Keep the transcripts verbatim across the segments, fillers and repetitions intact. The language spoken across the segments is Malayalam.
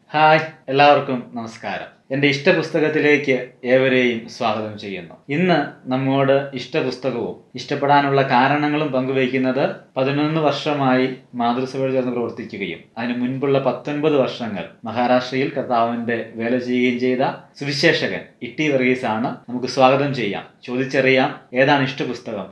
ഹായ്, എല്ലാവർക്കും നമസ്കാരം. എൻ്റെ ഇഷ്ടപുസ്തകത്തിലേക്ക് ഏവരെയും സ്വാഗതം ചെയ്യുന്നു. ഇന്ന് നമ്മോട് ഇഷ്ടപുസ്തകവും ഇഷ്ടപ്പെടാനുള്ള കാരണങ്ങളും പങ്കുവയ്ക്കുന്നത് പതിനൊന്ന് വർഷമായി മാതൃസഭയിൽ ചേർന്ന് പ്രവർത്തിക്കുകയും അതിനു മുൻപുള്ള പത്തൊൻപത് വർഷങ്ങൾ മഹാരാഷ്ട്രയിൽ കർത്താവിൻ്റെ വേല ചെയ്യുകയും ചെയ്ത സുവിശേഷകൻ ഇട്ടി വർഗീസ് ആണ്. നമുക്ക് സ്വാഗതം ചെയ്യാം, ചോദിച്ചറിയാം ഏതാണ് ഇഷ്ടപുസ്തകം.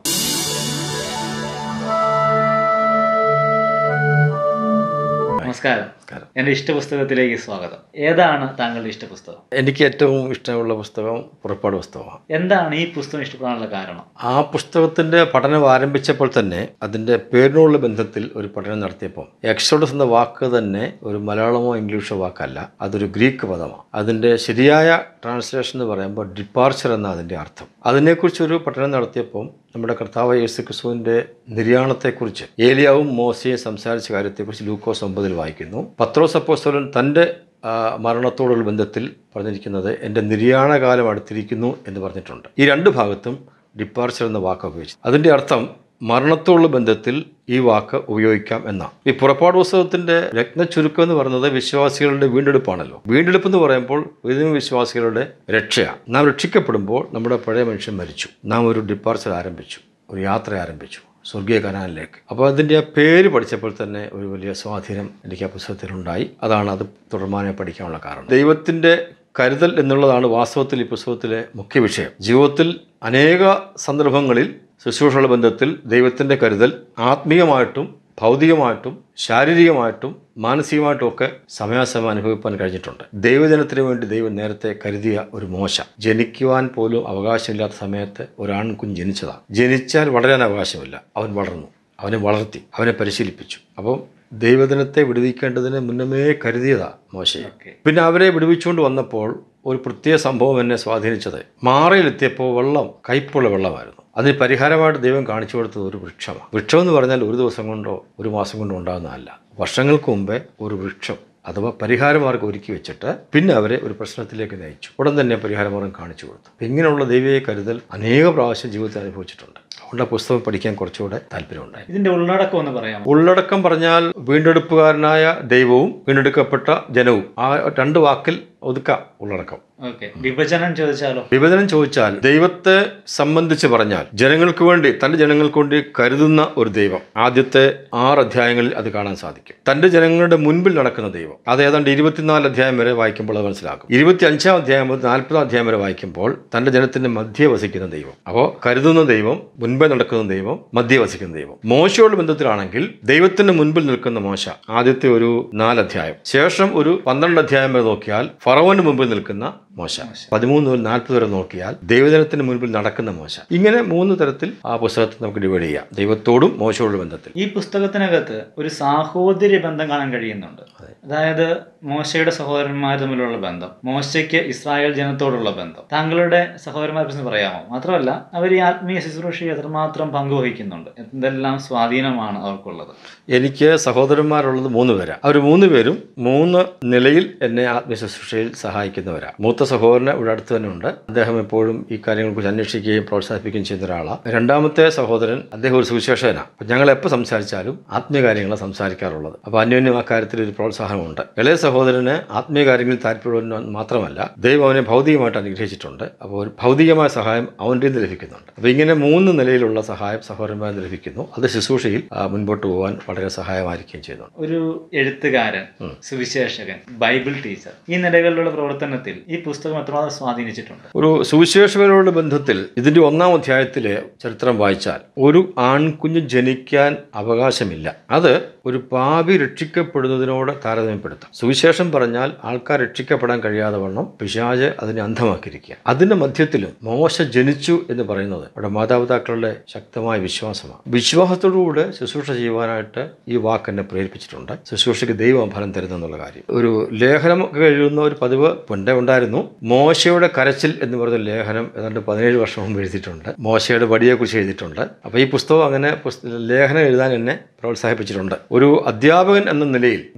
നമസ്കാരം. എൻ്റെ ഇഷ്ടപുസ്തകത്തിലേക്ക് സ്വാഗതം. ഏതാണ് താങ്കളുടെ ഇഷ്ടപുസ്തകം? എനിക്ക് ഏറ്റവും ഇഷ്ടമുള്ള പുസ്തകം പുറപ്പാട് പുസ്തകമാണ്. എന്താണ് ഈ പുസ്തകം ഇഷ്ടപ്പെടാനുള്ള കാരണം? ആ പുസ്തകത്തിന്റെ പഠനം ആരംഭിച്ചപ്പോൾ തന്നെ അതിന്റെ പേരിനുള്ള ബന്ധത്തിൽ ഒരു പഠനം നടത്തിയപ്പോൾ എക്സോഡസ് എന്ന വാക്ക് തന്നെ ഒരു മലയാളമോ ഇംഗ്ലീഷോ വാക്കല്ല, അതൊരു ഗ്രീക്ക് പദമാണ്. അതിന്റെ ശരിയായ ട്രാൻസ്ലേഷൻ എന്ന് പറയുമ്പോൾ ഡിപ്പാർച്ചർ എന്ന അതിന്റെ അർത്ഥം. അതിനെക്കുറിച്ചൊരു പഠനം നടത്തിയപ്പോൾ നമ്മുടെ കർത്താവ് യേശു ക്രിസ്തുവിന്റെ നിര്യാണത്തെക്കുറിച്ച് ഏലിയാവും മോശയും സംസാരിച്ച കാര്യത്തെക്കുറിച്ച് ലൂക്കോസ് ഒമ്പതിൽ വായിക്കുന്നു. പത്രോസ് അപ്പോസ്തലൻ തൻ്റെ മരണത്തോടുള്ള ബന്ധത്തിൽ പറഞ്ഞിരിക്കുന്നത് എൻ്റെ നിര്യാണകാലം അടുത്തിരിക്കുന്നു എന്ന് പറഞ്ഞിട്ടുണ്ട്. ഈ രണ്ട് ഭാഗത്തും ഡിപ്പാർച്ചർ എന്ന വാക്ക് ഉപയോഗിച്ചു. അതിൻ്റെ അർത്ഥം മരണത്തോടുള്ള ബന്ധത്തിൽ ഈ വാക്ക് ഉപയോഗിക്കാം എന്നാണ്. ഈ പുറപ്പാട് പുസ്തകത്തിന്റെ രത്ന ചുരുക്കം എന്ന് പറയുന്നത് വിശ്വാസികളുടെ വീണ്ടെടുപ്പാണല്ലോ. വീണ്ടെടുപ്പ് എന്ന് പറയുമ്പോൾ ഏതെങ്കിലും വിശ്വാസികളുടെ രക്ഷയാണ്. നാം രക്ഷിക്കപ്പെടുമ്പോൾ നമ്മുടെ പഴയ മനുഷ്യൻ മരിച്ചു, നാം ഒരു ഡിപ്പാർച്ചർ ആരംഭിച്ചു, ഒരു യാത്ര ആരംഭിച്ചു സ്വർഗീയ കനാലിലേക്ക്. അപ്പോൾ അതിൻ്റെ ആ പേര് പഠിച്ചപ്പോൾ തന്നെ ഒരു വലിയ സ്വാധീനം എനിക്ക് ആ പുസ്തകത്തിലുണ്ടായി. അതാണ് അത് തുടർമാനെ പഠിക്കാനുള്ള കാരണം. ദൈവത്തിൻ്റെ കരുതൽ എന്നുള്ളതാണ് വാസ്തവത്തിൽ ഈ പുസ്തകത്തിലെ മുഖ്യ വിഷയം. ജീവിതത്തിൽ അനേക സന്ദർഭങ്ങളിൽ ശുശ്രൂഷയുടെ ബന്ധത്തിൽ ദൈവത്തിൻ്റെ കരുതൽ ആത്മീയമായിട്ടും ഭൗതികമായിട്ടും ശാരീരികമായിട്ടും മാനസികമായിട്ടും ഒക്കെ സമയാസമയം അനുഭവിക്കാൻ കഴിഞ്ഞിട്ടുണ്ട്. ദൈവജനത്തിന് വേണ്ടി ദൈവം നേരത്തെ കരുതിയ ഒരു മോശ, ജനിക്കുവാൻ പോലും അവകാശമില്ലാത്ത സമയത്ത് ഒരാൺകുഞ്ഞ് ജനിച്ചതാണ്. ജനിച്ചാൽ വളരാൻ അവകാശമില്ല. അവൻ വളർന്നു, അവനെ വളർത്തി, അവനെ പരിശീലിപ്പിച്ചു. അപ്പം ദൈവജനത്തെ വിടുവിക്കേണ്ടതിന് മുന്നമേ കരുതിയതാ മോശയെ. പിന്നെ അവരെ വിടുവിച്ചുകൊണ്ട് വന്നപ്പോൾ ഒരു പ്രത്യേക സംഭവം എന്നെ സ്വാധീനിച്ചത്, മാറയിലെത്തിയപ്പോൾ വെള്ളം കയ്പുള്ള വെള്ളമായിരുന്നു. അതിന് പരിഹാരമായിട്ട് ദൈവം കാണിച്ചു കൊടുത്തത് ഒരു വൃക്ഷമാണ്. വൃക്ഷം എന്ന് പറഞ്ഞാൽ ഒരു ദിവസം കൊണ്ടോ ഒരു മാസം കൊണ്ടോ ഉണ്ടാകുന്നതല്ല. വർഷങ്ങൾക്ക് മുമ്പേ ഒരു വൃക്ഷം അഥവാ പരിഹാരമാർഗം ഒരുക്കി വെച്ചിട്ട് പിന്നെ അവരെ ഒരു പ്രശ്നത്തിലേക്ക് നയിച്ചു. ഉടൻ തന്നെ പരിഹാരമാർഗം കാണിച്ചു കൊടുത്തു. ഇങ്ങനെയുള്ള ദൈവീയ കരുതൽ അനേക പ്രാവശ്യം ജീവിതത്തിൽ അനുഭവിച്ചിട്ടുണ്ട്. അതുകൊണ്ട് ആ പുസ്തകം പഠിക്കാൻ കുറച്ചുകൂടെ താല്പര്യമുണ്ടായി. ഇതിന്റെ ഉള്ളടക്കം ഒന്ന് പറയാം. ഉള്ളടക്കം പറഞ്ഞാൽ വീണ്ടെടുപ്പുകാരനായ ദൈവവും വീണ്ടെടുക്കപ്പെട്ട ജനവും, ആ രണ്ട് വാക്കിൽ ഒതുക്കാം ഉള്ളടക്കം. വിഭജനം ചോദിച്ചാലോ? വിഭജനം ചോദിച്ചാൽ ദൈവത്തെ സംബന്ധിച്ച് പറഞ്ഞാൽ ജനങ്ങൾക്ക് വേണ്ടി, തൻ്റെ ജനങ്ങൾക്ക് വേണ്ടി കരുതുന്ന ഒരു ദൈവം. ആദ്യത്തെ ആറ് അധ്യായങ്ങളിൽ അത് കാണാൻ സാധിക്കും. തൻ്റെ ജനങ്ങളുടെ മുൻപിൽ നടക്കുന്ന ദൈവം, അത് ഏതാണ്ട് ഇരുപത്തിനാല് അധ്യായം വരെ വായിക്കുമ്പോൾ അത് മനസ്സിലാക്കും. ഇരുപത്തി അഞ്ചാം അധ്യായം മുതൽ നാൽപ്പതാം അധ്യായം വരെ വായിക്കുമ്പോൾ തൻ്റെ ജനത്തിന്റെ മധ്യ വസിക്കുന്ന ദൈവം. അപ്പോൾ കരുതുന്ന ദൈവം, മുൻപേ നടക്കുന്ന ദൈവം, മധ്യ വസിക്കുന്ന ദൈവം. മോശയോട് ബന്ധത്തിലാണെങ്കിൽ ദൈവത്തിന്റെ മുൻപിൽ നിൽക്കുന്ന മോശ ആദ്യത്തെ ഒരു നാലധ്യായം, ശേഷം ഒരു പന്ത്രണ്ട് അധ്യായം വരെ നോക്കിയാൽ ഫറവോന് മുമ്പിൽ നിൽക്കുന്ന മോശ, പതിമൂന്ന് മുതൽ നാൽപ്പത് വരെ നോക്കിയാൽ ദൈവജനത്തിന് മുൻപിൽ നടക്കുന്ന മോശ. ഇങ്ങനെ മൂന്ന് തരത്തിൽ ആ പുസ്തകത്തെ നമുക്ക് ഡിവൈഡ് ചെയ്യാം, ദൈവത്തോടും മോശയോടും ബന്ധത്തിൽ. ഈ പുസ്തകത്തിനകത്ത് ഒരു സാഹോദര്യ ബന്ധം കാണാൻ കഴിയുന്നുണ്ട്. അതായത് മോശയുടെ സഹോദരന്മാർ തമ്മിലുള്ള ബന്ധം, മോശയ്ക്ക് ഇസ്രായേൽ ജനത്തോടുള്ള ബന്ധം. താങ്കളുടെ സഹോദരന്മാരെ കുറിച്ച് പറയാമോ? മാത്രമല്ല അവർ ഈ ആത്മീയ ശുശ്രൂഷയെ എത്രമാത്രം പങ്കുവഹിക്കുന്നുണ്ട്, എന്തെല്ലാം സ്വാധീനമാണ് അവർക്കുള്ളത്? എനിക്ക് സഹോദരന്മാരുള്ളത് മൂന്ന് പേരാണ്. അവർ മൂന്ന് പേരും മൂന്ന് നിലയിൽ എന്നെ ആത്മീയ ശുശ്രൂഷയിൽ സഹായിക്കുന്നവരാണ്. മൂത്ത സഹോദരന് ഇവിടെ അടുത്ത് തന്നെ ഉണ്ട്. അദ്ദേഹം എപ്പോഴും ഈ കാര്യങ്ങളെക്കുറിച്ച് അന്വേഷിക്കുകയും പ്രോത്സാഹിപ്പിക്കുകയും ചെയ്യുന്ന ഒരാളാണ്. രണ്ടാമത്തെ സഹോദരൻ, അദ്ദേഹം ഒരു സുവിശേഷകനാണ്. അപ്പം ഞങ്ങൾ എപ്പോൾ സംസാരിച്ചാലും ആത്മീയ കാര്യങ്ങളാണ് സംസാരിക്കാറുള്ളത്. അപ്പോൾ അന്യോന്യം ആ കാര്യത്തിൽ ഒരു പ്രോത്സാഹനമുണ്ട്. ഇളയ സഹോദരന് ആത്മീയ കാര്യങ്ങളിൽ താല്പര്യമുള്ള മാത്രമല്ല, ദൈവം അവനെ ഭൗതികമായിട്ട് അനുഗ്രഹിച്ചിട്ടുണ്ട്. അപ്പോൾ ഒരു ഭൗതികമായ സഹായം അവൻ്റെ നിന്ന് ലഭിക്കുന്നുണ്ട്. അപ്പോൾ ഇങ്ങനെ മൂന്ന് നിലയിലുള്ള സഹായം സഹോദരന്മാരിൽ ലഭിക്കുന്നു. അത് ശുശ്രൂഷയിൽ മുൻപോട്ട് പോകാൻ വളരെ സഹായമായിരിക്കുകയും ചെയ്യുന്നു. ഒരു എഴുത്തുകാരൻ, സുവിശേഷകൻ, ബൈബിൾ ടീച്ചർ, ഈ നിലകളിലുള്ള പ്രവർത്തനത്തിൽ ഈ പുസ്തകം എത്രമാത്രം സ്വാധീനിച്ചിട്ടുണ്ട്? ഒരു സുവിശേഷകരോട് ബന്ധത്തിൽ ഇതിന്റെ ഒന്നാം അധ്യായത്തിലെ ചരിത്രം വായിച്ചാൽ ഒരു ആൺകുഞ്ഞ് ജനിക്കാൻ അവകാശമില്ല. അത് ഒരു പാപി രക്ഷിക്കപ്പെടുന്നതിനോട് താരതമ്യപ്പെടുത്താം. സുവിശേഷം പറഞ്ഞാൽ ആൾക്കാർ രക്ഷിക്കപ്പെടാൻ കഴിയാതെ വണ്ണം പിശാച് അതിനെ അന്ധമാക്കിയിരിക്കുക. അതിന്റെ മധ്യത്തിലും മോശ ജനിച്ചു എന്ന് പറയുന്നത് അവിടെ മാതാപിതാക്കളുടെ ശക്തമായ വിശ്വാസമാണ്. വിശ്വാസത്തോടുകൂടെ ശുശ്രൂഷ ചെയ്യുവാനായിട്ട് ഈ വാക്ക് എന്നെ പ്രേരിപ്പിച്ചിട്ടുണ്ട്. ശുശ്രൂഷയ്ക്ക് ദൈവം ഫലം തരുന്നെന്നുള്ള കാര്യം. ഒരു ലേഖനം എഴുതുന്ന ഒരു പതിവ് പണ്ടേ ഉണ്ടായിരുന്നു. മോശയുടെ കരച്ചിൽ എന്ന് പറയുന്ന ലേഖനം ഏതാണ്ട് പതിനേഴ് വർഷം മുമ്പ് എഴുതിയിട്ടുണ്ട്. മോശയുടെ വടിയെക്കുറിച്ച് എഴുതിയിട്ടുണ്ട്. അപ്പോൾ ഈ പുസ്തകം അങ്ങനെ ലേഖനം എഴുതാൻ എന്നെ പ്രോത്സാഹിപ്പിച്ചിട്ടുണ്ട്. ഒരു അധ്യാപകൻ എന്ന നിലയിൽ ദൈവവചനം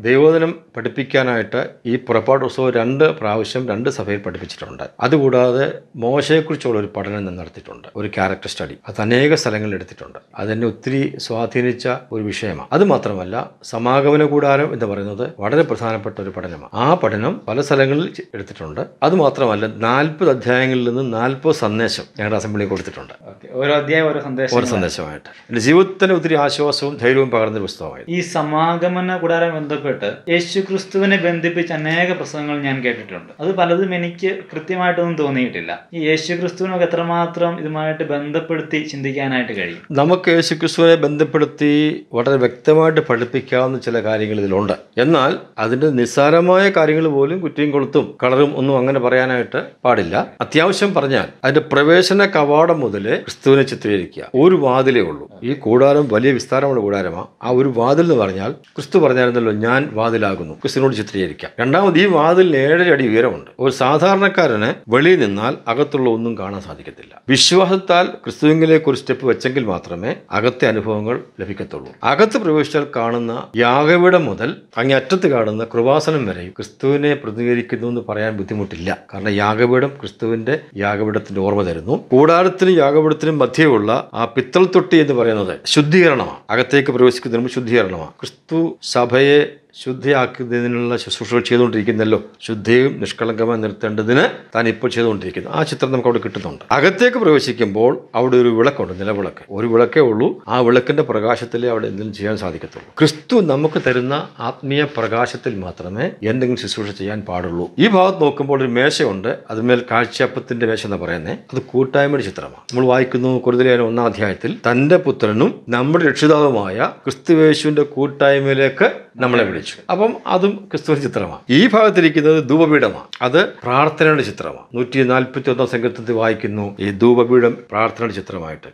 പഠനം പഠിപ്പിക്കാനായിട്ട് ഈ പുറപ്പാട് പുസ്തകം രണ്ട് പ്രാവശ്യം രണ്ട് സഭയിൽ പഠിപ്പിച്ചിട്ടുണ്ട്. അതുകൂടാതെ മോശയെക്കുറിച്ചുള്ള ഒരു പഠനം ഞാൻ നടത്തിയിട്ടുണ്ട്, ഒരു ക്യാരക്ടർ സ്റ്റഡി. അത് അനേക സ്ഥലങ്ങളിൽ എടുത്തിട്ടുണ്ട്. അതെന്നെ ഒത്തിരി സ്വാധീനിച്ച ഒരു വിഷയമാണ്. അതുമാത്രമല്ല, സമാഗമന കൂടാരം എന്ന് പറയുന്നത് വളരെ പ്രധാനപ്പെട്ട ഒരു പഠനമാണ്. ആ പഠനം പല സ്ഥലങ്ങളിൽ എടുത്തിട്ടുണ്ട്. അതുമാത്രമല്ല, നാൽപ്പത് അധ്യായങ്ങളിൽ നിന്ന് നാൽപ്പത് സന്ദേശം ഞങ്ങളുടെ അസംബ്ലിയിൽ കൊടുത്തിട്ടുണ്ട്. ഓരോ അധ്യായം ഓരോ സന്ദേശം ഓരോ സന്ദേശമായിട്ട് എൻ്റെ ജീവിതത്തിന് ഒത്തിരി ആശ്വാസവും ധൈര്യവും പകർന്ന പുസ്തകമായിരുന്നു. ഈ സമാഗമന കൂടാരം ബന്ധപ്പെട്ട് യേശു ക്രിസ്തുവിനെ ബന്ധിപ്പിച്ച് അനേക പ്രസംഗങ്ങൾ ഞാൻ കേട്ടിട്ടുണ്ട്. അത് പലതും എനിക്ക് കൃത്യമായിട്ടൊന്നും തോന്നിയിട്ടില്ല. ഈ യേശു ക്രിസ്തുവിനൊക്കെ എത്രമാത്രം ഇതുമായിട്ട് ബന്ധപ്പെടുത്തി ചിന്തിക്കാനായിട്ട് കഴിയും? നമുക്ക് യേശു ക്രിസ്തുവിനെ ബന്ധപ്പെടുത്തി വളരെ വ്യക്തമായിട്ട് പഠിപ്പിക്കാവുന്ന ചില കാര്യങ്ങൾ ഇതിലുണ്ട്. എന്നാൽ അതിൻ്റെ നിസ്സാരമായ കാര്യങ്ങൾ പോലും കുറ്റിയും കൊളുത്തും കളറും ഒന്നും അങ്ങനെ പറയാനായിട്ട് പാടില്ല. അത്യാവശ്യം പറഞ്ഞാൽ അതിന്റെ പ്രവേശന കവാടം മുതൽ ക്രിസ്തുവിനെ ചിത്രീകരിക്കുക. ഒരു വാതിലേ ഉള്ളൂ. ഈ കൂടാരം വലിയ വിസ്താരമുള്ള കൂടാരമാണ്. ആ ഒരു വാതിൽ എന്ന് പറഞ്ഞാൽ ക്രിസ്തു പറഞ്ഞായിരുന്നല്ലോ, ഞാൻ വാതിലാകുന്നു, ക്രിസ്തുവിനോട് ചിത്രീകരിക്കാം. രണ്ടാമത്, ഈ വാതിലിന് ഏഴര അടി ഉയരമുണ്ട്. ഒരു സാധാരണക്കാരന് വെളിയിൽ നിന്നാൽ അകത്തുള്ള ഒന്നും കാണാൻ സാധിക്കത്തില്ല. വിശ്വാസത്താൽ ക്രിസ്തുവിലേക്ക് ഒരു സ്റ്റെപ്പ് വെച്ചെങ്കിൽ മാത്രമേ അകത്തെ അനുഭവങ്ങൾ ലഭിക്കത്തുള്ളൂ. അകത്ത് പ്രവേശിച്ചാൽ കാണുന്ന യാഗപീഠം മുതൽ അങ്ങേ അറ്റത്ത് കാണുന്ന കൃപാസനം വരെയും ക്രിസ്തുവിനെ പ്രതിനിധീകരിക്കുന്നു എന്ന് പറയാൻ ബുദ്ധിമുട്ടില്ല. കാരണം യാഗപീഠം ക്രിസ്തുവിന്റെ യാഗപീഠത്തിന്റെ ഓർമ്മ തരുന്നു. കൂടാരത്തിനും യാഗപീഠത്തിനും മധ്യയുള്ള ആ പിത്തൾ തൊട്ടി എന്ന് പറയുന്നത് ശുദ്ധീകരണമാണ്. അകത്തേക്ക് പ്രവേശിക്കുന്നതിന് ശുദ്ധീകരണമാണ്. ക്രിസ്തു സഭയെ ശുദ്ധിയാക്കുന്നതിനുള്ള ശുശ്രൂഷകൾ ചെയ്തുകൊണ്ടിരിക്കുന്നല്ലോ. ശുദ്ധിയും നിഷ്കളങ്കമായി നിർത്തേണ്ടതിന് താൻ ഇപ്പോൾ ചെയ്തുകൊണ്ടിരിക്കുന്നു. ആ ചിത്രം നമുക്ക് അവിടെ കിട്ടുന്നുണ്ട്. അകത്തേക്ക് പ്രവേശിക്കുമ്പോൾ അവിടെ ഒരു വിളക്കുണ്ട്, നിലവിളക്ക്. ഒരു വിളക്കേ ഉള്ളൂ. ആ വിളക്കിന്റെ പ്രകാശത്തിലേ അവിടെ എന്തെങ്കിലും ചെയ്യാൻ സാധിക്കത്തുള്ളൂ. ക്രിസ്തു നമുക്ക് തരുന്ന ആത്മീയ പ്രകാശത്തിൽ മാത്രമേ എന്തെങ്കിലും ശുശ്രൂഷ ചെയ്യാൻ പാടുള്ളൂ. ഈ ഭാഗത്ത് നോക്കുമ്പോൾ ഒരു മേശയുണ്ട്. അതിന്മേൽ കാഴ്ചയപ്പത്തിന്റെ മേശ എന്ന് പറയുന്നത് അത് കൂട്ടായ്മയുടെ ചിത്രമാണ്. നമ്മൾ വായിക്കുന്നു കൊരിന്ത്യർ ഒന്നാം അധ്യായത്തിൽ, തന്റെ പുത്രനും നമ്മുടെ രക്ഷിതാവുമായ ക്രിസ്തുയേശുവിന്റെ കൂട്ടായ്മയിലേക്ക് നമ്മളെ വിളിച്ചു. അപ്പം അതും ക്രിസ്തുവിന്റെ ചിത്രമാണ്. ഈ ഭാഗത്തിരിക്കുന്നത് ധൂപപീഠമാണ്. അത് പ്രാർത്ഥനയുടെ ചിത്രമാണ്. നൂറ്റി നാൽപ്പത്തി ഒന്നാം സങ്കീർത്തനത്തിൽ വായിക്കുന്നു ഈ ധൂപപീഠം പ്രാർത്ഥനയുടെ ചിത്രമായിട്ട്.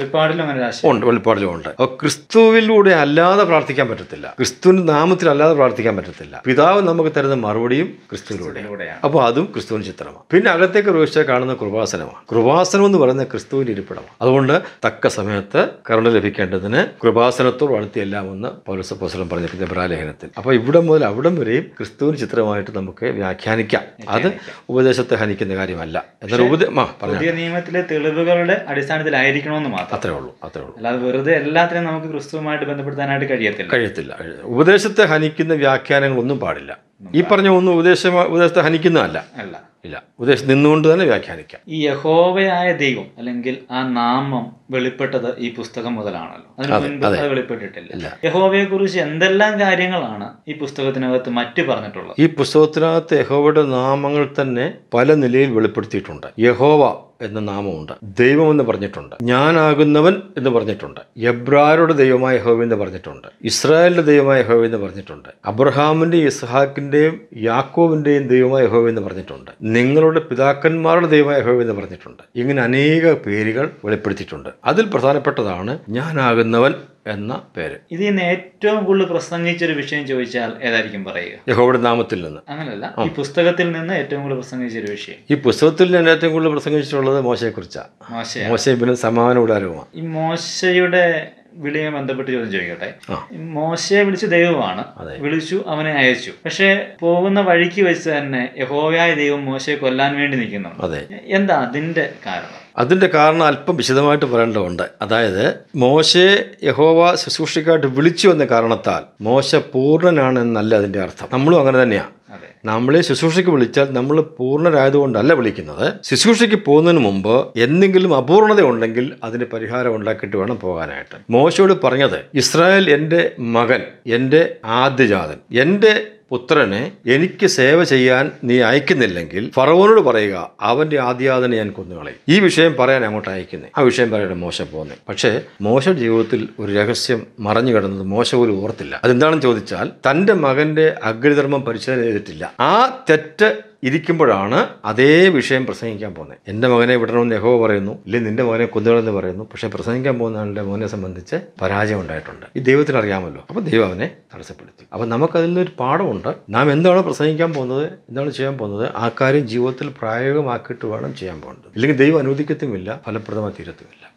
ഉണ്ട്, വെളിപ്പാടിലും ഉണ്ട്. അപ്പോൾ ക്രിസ്തുവിലൂടെ അല്ലാതെ പ്രാർത്ഥിക്കാൻ പറ്റത്തില്ല. ക്രിസ്തുവിന്റെ നാമത്തിൽ അല്ലാതെ പ്രാർത്ഥിക്കാൻ പറ്റത്തില്ല. പിതാവ് നമുക്ക് തരുന്ന മറുപടിയും ക്രിസ്തുവിലൂടെയാണ്. അപ്പോൾ അതും ക്രിസ്തുവിന്റെ ചിത്രമാണ്. പിന്നെ അകത്തേക്ക് പ്രവേശിച്ചാൽ കാണുന്ന കൃപാസനമാണ്. കൃപാസനം എന്ന് പറയുന്ന ക്രിസ്തുവിന്റെ ഇരിപ്പിടമാണ്. അതുകൊണ്ട് തക്ക സമയത്ത് കരുണ ലഭിക്കേണ്ടതിന് കൃപാസനത്തോട് അടുത്തിയെല്ലാം ഒന്ന് പൗലോസ് അപ്പോസ്തലൻ പറഞ്ഞിരിക്കുന്ന എബ്രായലേഖനത്തിൽ. അപ്പോൾ ഇവിടെ മുതൽ അവിടം വരെയും ക്രിസ്തുവിന് ചിത്രമായിട്ട് നമുക്ക് വ്യാഖ്യാനിക്കാം. അത് ഉപദേശത്തെ ഹനിക്കുന്ന കാര്യമല്ല. എന്നാൽ പുതിയ നിയമത്തിലെ തെളിവുകളുടെ അടിസ്ഥാനത്തിലായിരിക്കണമെന്ന് മാത്രം. അത്രേ ഉള്ളൂ, അത്രേ ഉള്ളൂ. അല്ലാതെ വെറുതെ എല്ലാത്തിനും നമുക്ക് ക്രിസ്തുവുമായിട്ട് ബന്ധപ്പെടുത്താനായിട്ട് കഴിയത്തില്ല കഴിയത്തില്ല ഉപദേശത്തെ ഹനിക്കുന്ന വ്യാഖ്യാനങ്ങളൊന്നും പാടില്ല. ഈ പറഞ്ഞ ഒന്നും ഉപദേശ ഉപദേശത്തെ ഹനിക്കുന്നതല്ല അല്ല ഇല്ല ഉപദേശം നിന്നുകൊണ്ട് തന്നെ വ്യാഖ്യാനിക്കാം. ഈ യഹോവയായ ദൈവം അല്ലെങ്കിൽ ആ നാമം വെളിപ്പെട്ടത് ഈ പുസ്തകം മുതലാണല്ലോ. അതിന് മുൻപ് അത് വെളിപ്പെട്ടിട്ടില്ല. യഹോവയെ കുറിച്ച് എന്തെല്ലാം കാര്യങ്ങളാണ് ഈ പുസ്തകത്തിനകത്ത് മറ്റു പറഞ്ഞിട്ടുള്ളത്? ഈ പുസ്തകത്തിനകത്ത് യഹോവയുടെ നാമങ്ങൾ തന്നെ പല നിലയിൽ വെളിപ്പെടുത്തിയിട്ടുണ്ട്. യഹോവ എന്ന നാമമുണ്ട്, ദൈവം എന്ന് പറഞ്ഞിട്ടുണ്ട്, ഞാനാകുന്നവൻ എന്ന് പറഞ്ഞിട്ടുണ്ട്, എബ്രായരുടെ ദൈവമായ യഹോവ എന്ന് പറഞ്ഞിട്ടുണ്ട്, ഇസ്രായേലിന്റെ ദൈവമായ യഹോവ എന്ന് പറഞ്ഞിട്ടുണ്ട്, അബ്രഹാമിന്റെയും ഇസ്ഹാക്കിന്റെയും യാക്കോബിന്റെയും ദൈവമായ യഹോവ എന്ന് പറഞ്ഞിട്ടുണ്ട്, നിങ്ങളുടെ പിതാക്കന്മാരുടെ ദൈവമായ യഹോവ എന്ന് പറഞ്ഞിട്ടുണ്ട്. ഇങ്ങനെ അനേക പേരുകൾ വെളിപ്പെടുത്തിയിട്ടുണ്ട്. അതിൽ പ്രധാനപ്പെട്ടതാണ് ഞാനാകുന്നവൻ എന്ന പേര്. ഇതിന് ഏറ്റവും കൂടുതൽ പ്രസംഗിച്ചൊരു വിഷയം ചോദിച്ചാൽ ഏതായിരിക്കും പറയുക? യഹോവയുടെ നാമത്തിൽ നിന്ന്. അങ്ങനല്ല, ഈ പുസ്തകത്തിൽ നിന്ന് ഏറ്റവും കൂടുതൽ പ്രസംഗിച്ചൊരു വിഷയം. ഈ പുസ്തകത്തിൽ ഞാൻ ഏറ്റവും കൂടുതൽ പ്രസംഗിച്ചിട്ടുള്ളത് മോശയെക്കുറിച്ചാണ്. മോശ പിന്നെ സമാധാന കൂടാരവുമാണ്. ഈ മോശയുടെ വിളിയെ ബന്ധപ്പെട്ട് ചോദ്യം ചോദിക്കട്ടെ. മോശയെ വിളിച്ച ദൈവമാണ്, വിളിച്ചു, അവനെ അയച്ചു. പക്ഷെ പോകുന്ന വഴിക്ക് വെച്ച് തന്നെ യഹോവയായ ദൈവം മോശയെ കൊല്ലാൻ വേണ്ടി നിൽക്കുന്നുണ്ട്. എന്താ അതിന്റെ കാരണം? അതിൻ്റെ കാരണം അല്പം വിശദമായിട്ട് പറയേണ്ടതുണ്ട്. അതായത് മോശയെ യഹോവ ശുശ്രൂഷയ്ക്കായിട്ട് വിളിച്ചു എന്ന കാരണത്താൽ മോശ പൂർണ്ണനാണെന്നല്ല അതിൻ്റെ അർത്ഥം. നമ്മളും അങ്ങനെ തന്നെയാണ്. നമ്മളെ ശുശ്രൂഷയ്ക്ക് വിളിച്ചാൽ നമ്മൾ പൂർണ്ണരായതുകൊണ്ടല്ല വിളിക്കുന്നത്. ശുശ്രൂഷയ്ക്ക് പോകുന്നതിന് മുമ്പ് എന്തെങ്കിലും അപൂർണത ഉണ്ടെങ്കിൽ അതിന് പരിഹാരം ഉണ്ടാക്കിയിട്ട് വേണം പോകാനായിട്ട്. മോശയോട് പറഞ്ഞത്, ഇസ്രായേൽ എൻ്റെ മകൻ, എൻ്റെ ആദ്യജാതൻ, എൻ്റെ പുത്രനെ എനിക്ക് സേവ ചെയ്യാൻ നീ അയക്കുന്നില്ലെങ്കിൽ ഫറവോനോട് പറയുക, അവന്റെ ആദ്യാതനെ ഞാൻ കൊന്നുകളയും. ഈ വിഷയം പറയാൻ അങ്ങോട്ട് അയക്കുന്നത്. ആ വിഷയം പറയാൻ മോശ പോകുന്നത്. പക്ഷേ മോശ ജീവിതത്തിൽ ഒരു രഹസ്യം മറഞ്ഞു കിടന്നത് മോശ പോലും ഓർത്തില്ല. അതെന്താണെന്ന് ചോദിച്ചാൽ, തൻ്റെ മകന്റെ അഗ്രധർമ്മം പരിശോധന ചെയ്തിട്ടില്ല. ആ തെറ്റ് ഇരിക്കുമ്പോഴാണ് അതേ വിഷയം പ്രസംഗിക്കാൻ പോകുന്നത്. എൻ്റെ മകനെ വിടണമെന്ന് യഹോവ പറയുന്നു, ഇല്ലെങ്കിൽ നിന്റെ മകനെ കൊന്നുകളെന്ന് പറയുന്നു. പക്ഷേ പ്രസംഗിക്കാൻ പോകുന്ന ആളുടെ മോനെ സംബന്ധിച്ച് പരാജയം ഉണ്ടായിട്ടുണ്ട്. ഈ ദൈവത്തിന് അറിയാമല്ലോ. അപ്പോൾ ദൈവം അവനെ തടസ്സപ്പെടുത്തി. അപ്പോൾ നമുക്കതിൽ നിന്നൊരു പാഠമുണ്ട്. നാം എന്താണ് പ്രസംഗിക്കാൻ പോകുന്നത്, എന്താണ് ചെയ്യാൻ പോകുന്നത്, ആ കാര്യം ജീവിതത്തിൽ പ്രായോഗികമാക്കിയിട്ട് വേണം ചെയ്യാൻ പോകുന്നത്. ഇല്ലെങ്കിൽ ദൈവം അനുവദിക്കത്തുമില്ല, ഫലപ്രദമായി തീരത്തുമില്ല.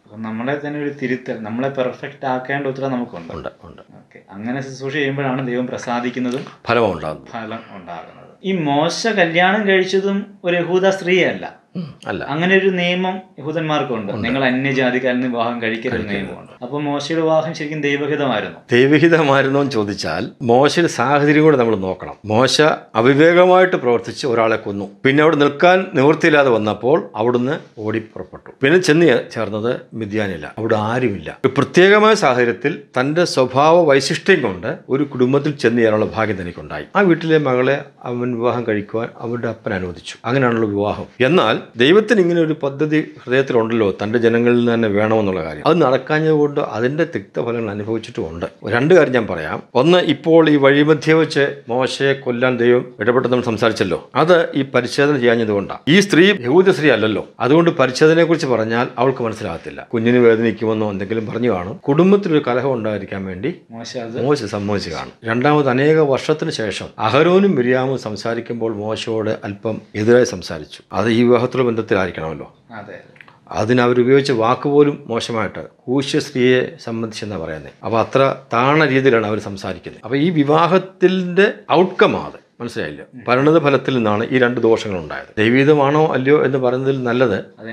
അപ്പം നമ്മളെ തന്നെ ഒരു തിരുത്തൽ, നമ്മളെ പെർഫെക്റ്റ് ആക്കേണ്ട ഉത്തരം നമുക്കുണ്ട്. ഉണ്ട് ഉണ്ട് ഓക്കെ, അങ്ങനെ ശുശ്രൂഷ ചെയ്യുമ്പോഴാണ് ദൈവം പ്രസാദിക്കുന്നതും ഫലം ഉണ്ടാകുന്നത്. ഫലം ഉണ്ടാകുന്നത്. ഈ മോശ കല്യാണം കഴിച്ചതും ഒരു യഹൂദ സ്ത്രീയല്ല, അല്ല. അങ്ങനെ ഒരു നിയമം യഹൂദന്മാർക്കുണ്ട്. നിങ്ങൾ അന്യജാതിക്കാരിൽ നിന്ന് വിവാഹം കഴിക്കരുത് നിയമമുണ്ട്. അപ്പൊ മോശയുടെ വിവാഹം ശരിക്കും ദൈവഹിതമായിരുന്നു. ദൈവഹിതമായിരുന്നോ എന്ന് ചോദിച്ചാൽ മോശയുടെ സാഹചര്യം കൂടെ നമ്മൾ നോക്കണം. മോശ അവിവേകമായിട്ട് പ്രവർത്തിച്ച് ഒരാളെ കൊന്നു. പിന്നെ അവിടെ നിൽക്കാൻ നിവൃത്തിയില്ലാതെ വന്നപ്പോൾ അവിടുന്ന് ഓടി പുറപ്പെട്ടു. പിന്നെ ചെന്ന് ചേർന്നത് മിദ്യാനില്ല. അവിടെ ആരുമില്ല. ഒരു പ്രത്യേകമായ സാഹചര്യത്തിൽ തന്റെ സ്വഭാവ വൈശിഷ്ട്യം കൊണ്ട് ഒരു കുടുംബത്തിൽ ചെന്ന് ചേരാനുള്ള ഭാഗ്യം തനിക്കുണ്ടായി. ആ വീട്ടിലെ മകളെ അവൻ വിവാഹം കഴിക്കുവാൻ അവരുടെ അപ്പൻ അനുവദിച്ചു. അങ്ങനെയാണല്ലോ വിവാഹം. എന്നാൽ ദൈവത്തിന് ഇങ്ങനെ ഒരു പദ്ധതി ഹൃദയത്തിലുണ്ടല്ലോ, തൻ്റെ ജനങ്ങളിൽ നിന്ന് തന്നെ വേണമെന്നുള്ള കാര്യം. അത് നടക്കാഞ്ഞതുകൊണ്ട് അതിൻ്റെ തിക്തഫലങ്ങൾ അനുഭവിച്ചിട്ടുമുണ്ട്. രണ്ട് കാര്യം ഞാൻ പറയാം. ഒന്ന്, ഇപ്പോൾ ഈ വഴിമധ്യേ വെച്ച് മോശയെ കൊല്ലാൻ ദൈവം ഇടപെട്ട് നമ്മൾ സംസാരിച്ചല്ലോ, അത് ഈ പരിച്ഛേദന ചെയ്യാഞ്ഞതുകൊണ്ടാണ്. ഈ സ്ത്രീ യഹൂദ സ്ത്രീ അല്ലല്ലോ, അതുകൊണ്ട് പരിച്ഛേദനയെ കുറിച്ച് പറഞ്ഞാൽ അവൾക്ക് മനസ്സിലാകത്തില്ല. കുഞ്ഞിന് വേദനിക്കുമെന്നോ എന്തെങ്കിലും പറഞ്ഞു കാണും. കുടുംബത്തിലൊരു കലഹം ഉണ്ടായിരിക്കാൻ വേണ്ടി മോശ സമ്മതിച്ചു കാണും. രണ്ടാമത്, അനേക വർഷത്തിന് ശേഷം അഹരോനും മിര്യാമും സംസാരിക്കുമ്പോൾ മോശയോട് അല്പം എതിരായി സംസാരിച്ചു. അത് ഈ വിവാഹ ബന്ധത്തിലായിരിക്കണമല്ലോ. അതിനവരുപയോഗിച്ച വാക്കുപോലും മോശമായിട്ട് കൂശ്യ സ്ത്രീയെ സംബന്ധിച്ചെന്നാണ് പറയുന്നത്. അപ്പോൾ അത്ര താണ രീതിയിലാണ് അവർ സംസാരിക്കുന്നത്. അപ്പോൾ ഈ വിവാഹത്തിൻ്റെ ഔട്ട്കമാണ്, മനസ്സിലായില്ല, പരിണിത ഫലത്തിൽ നിന്നാണ് ഈ രണ്ട് ദോഷങ്ങൾ ഉണ്ടായത്. ദൈവീതമാണോ അല്ലയോ എന്ന് പറയുന്നതിൽ നല്ലത്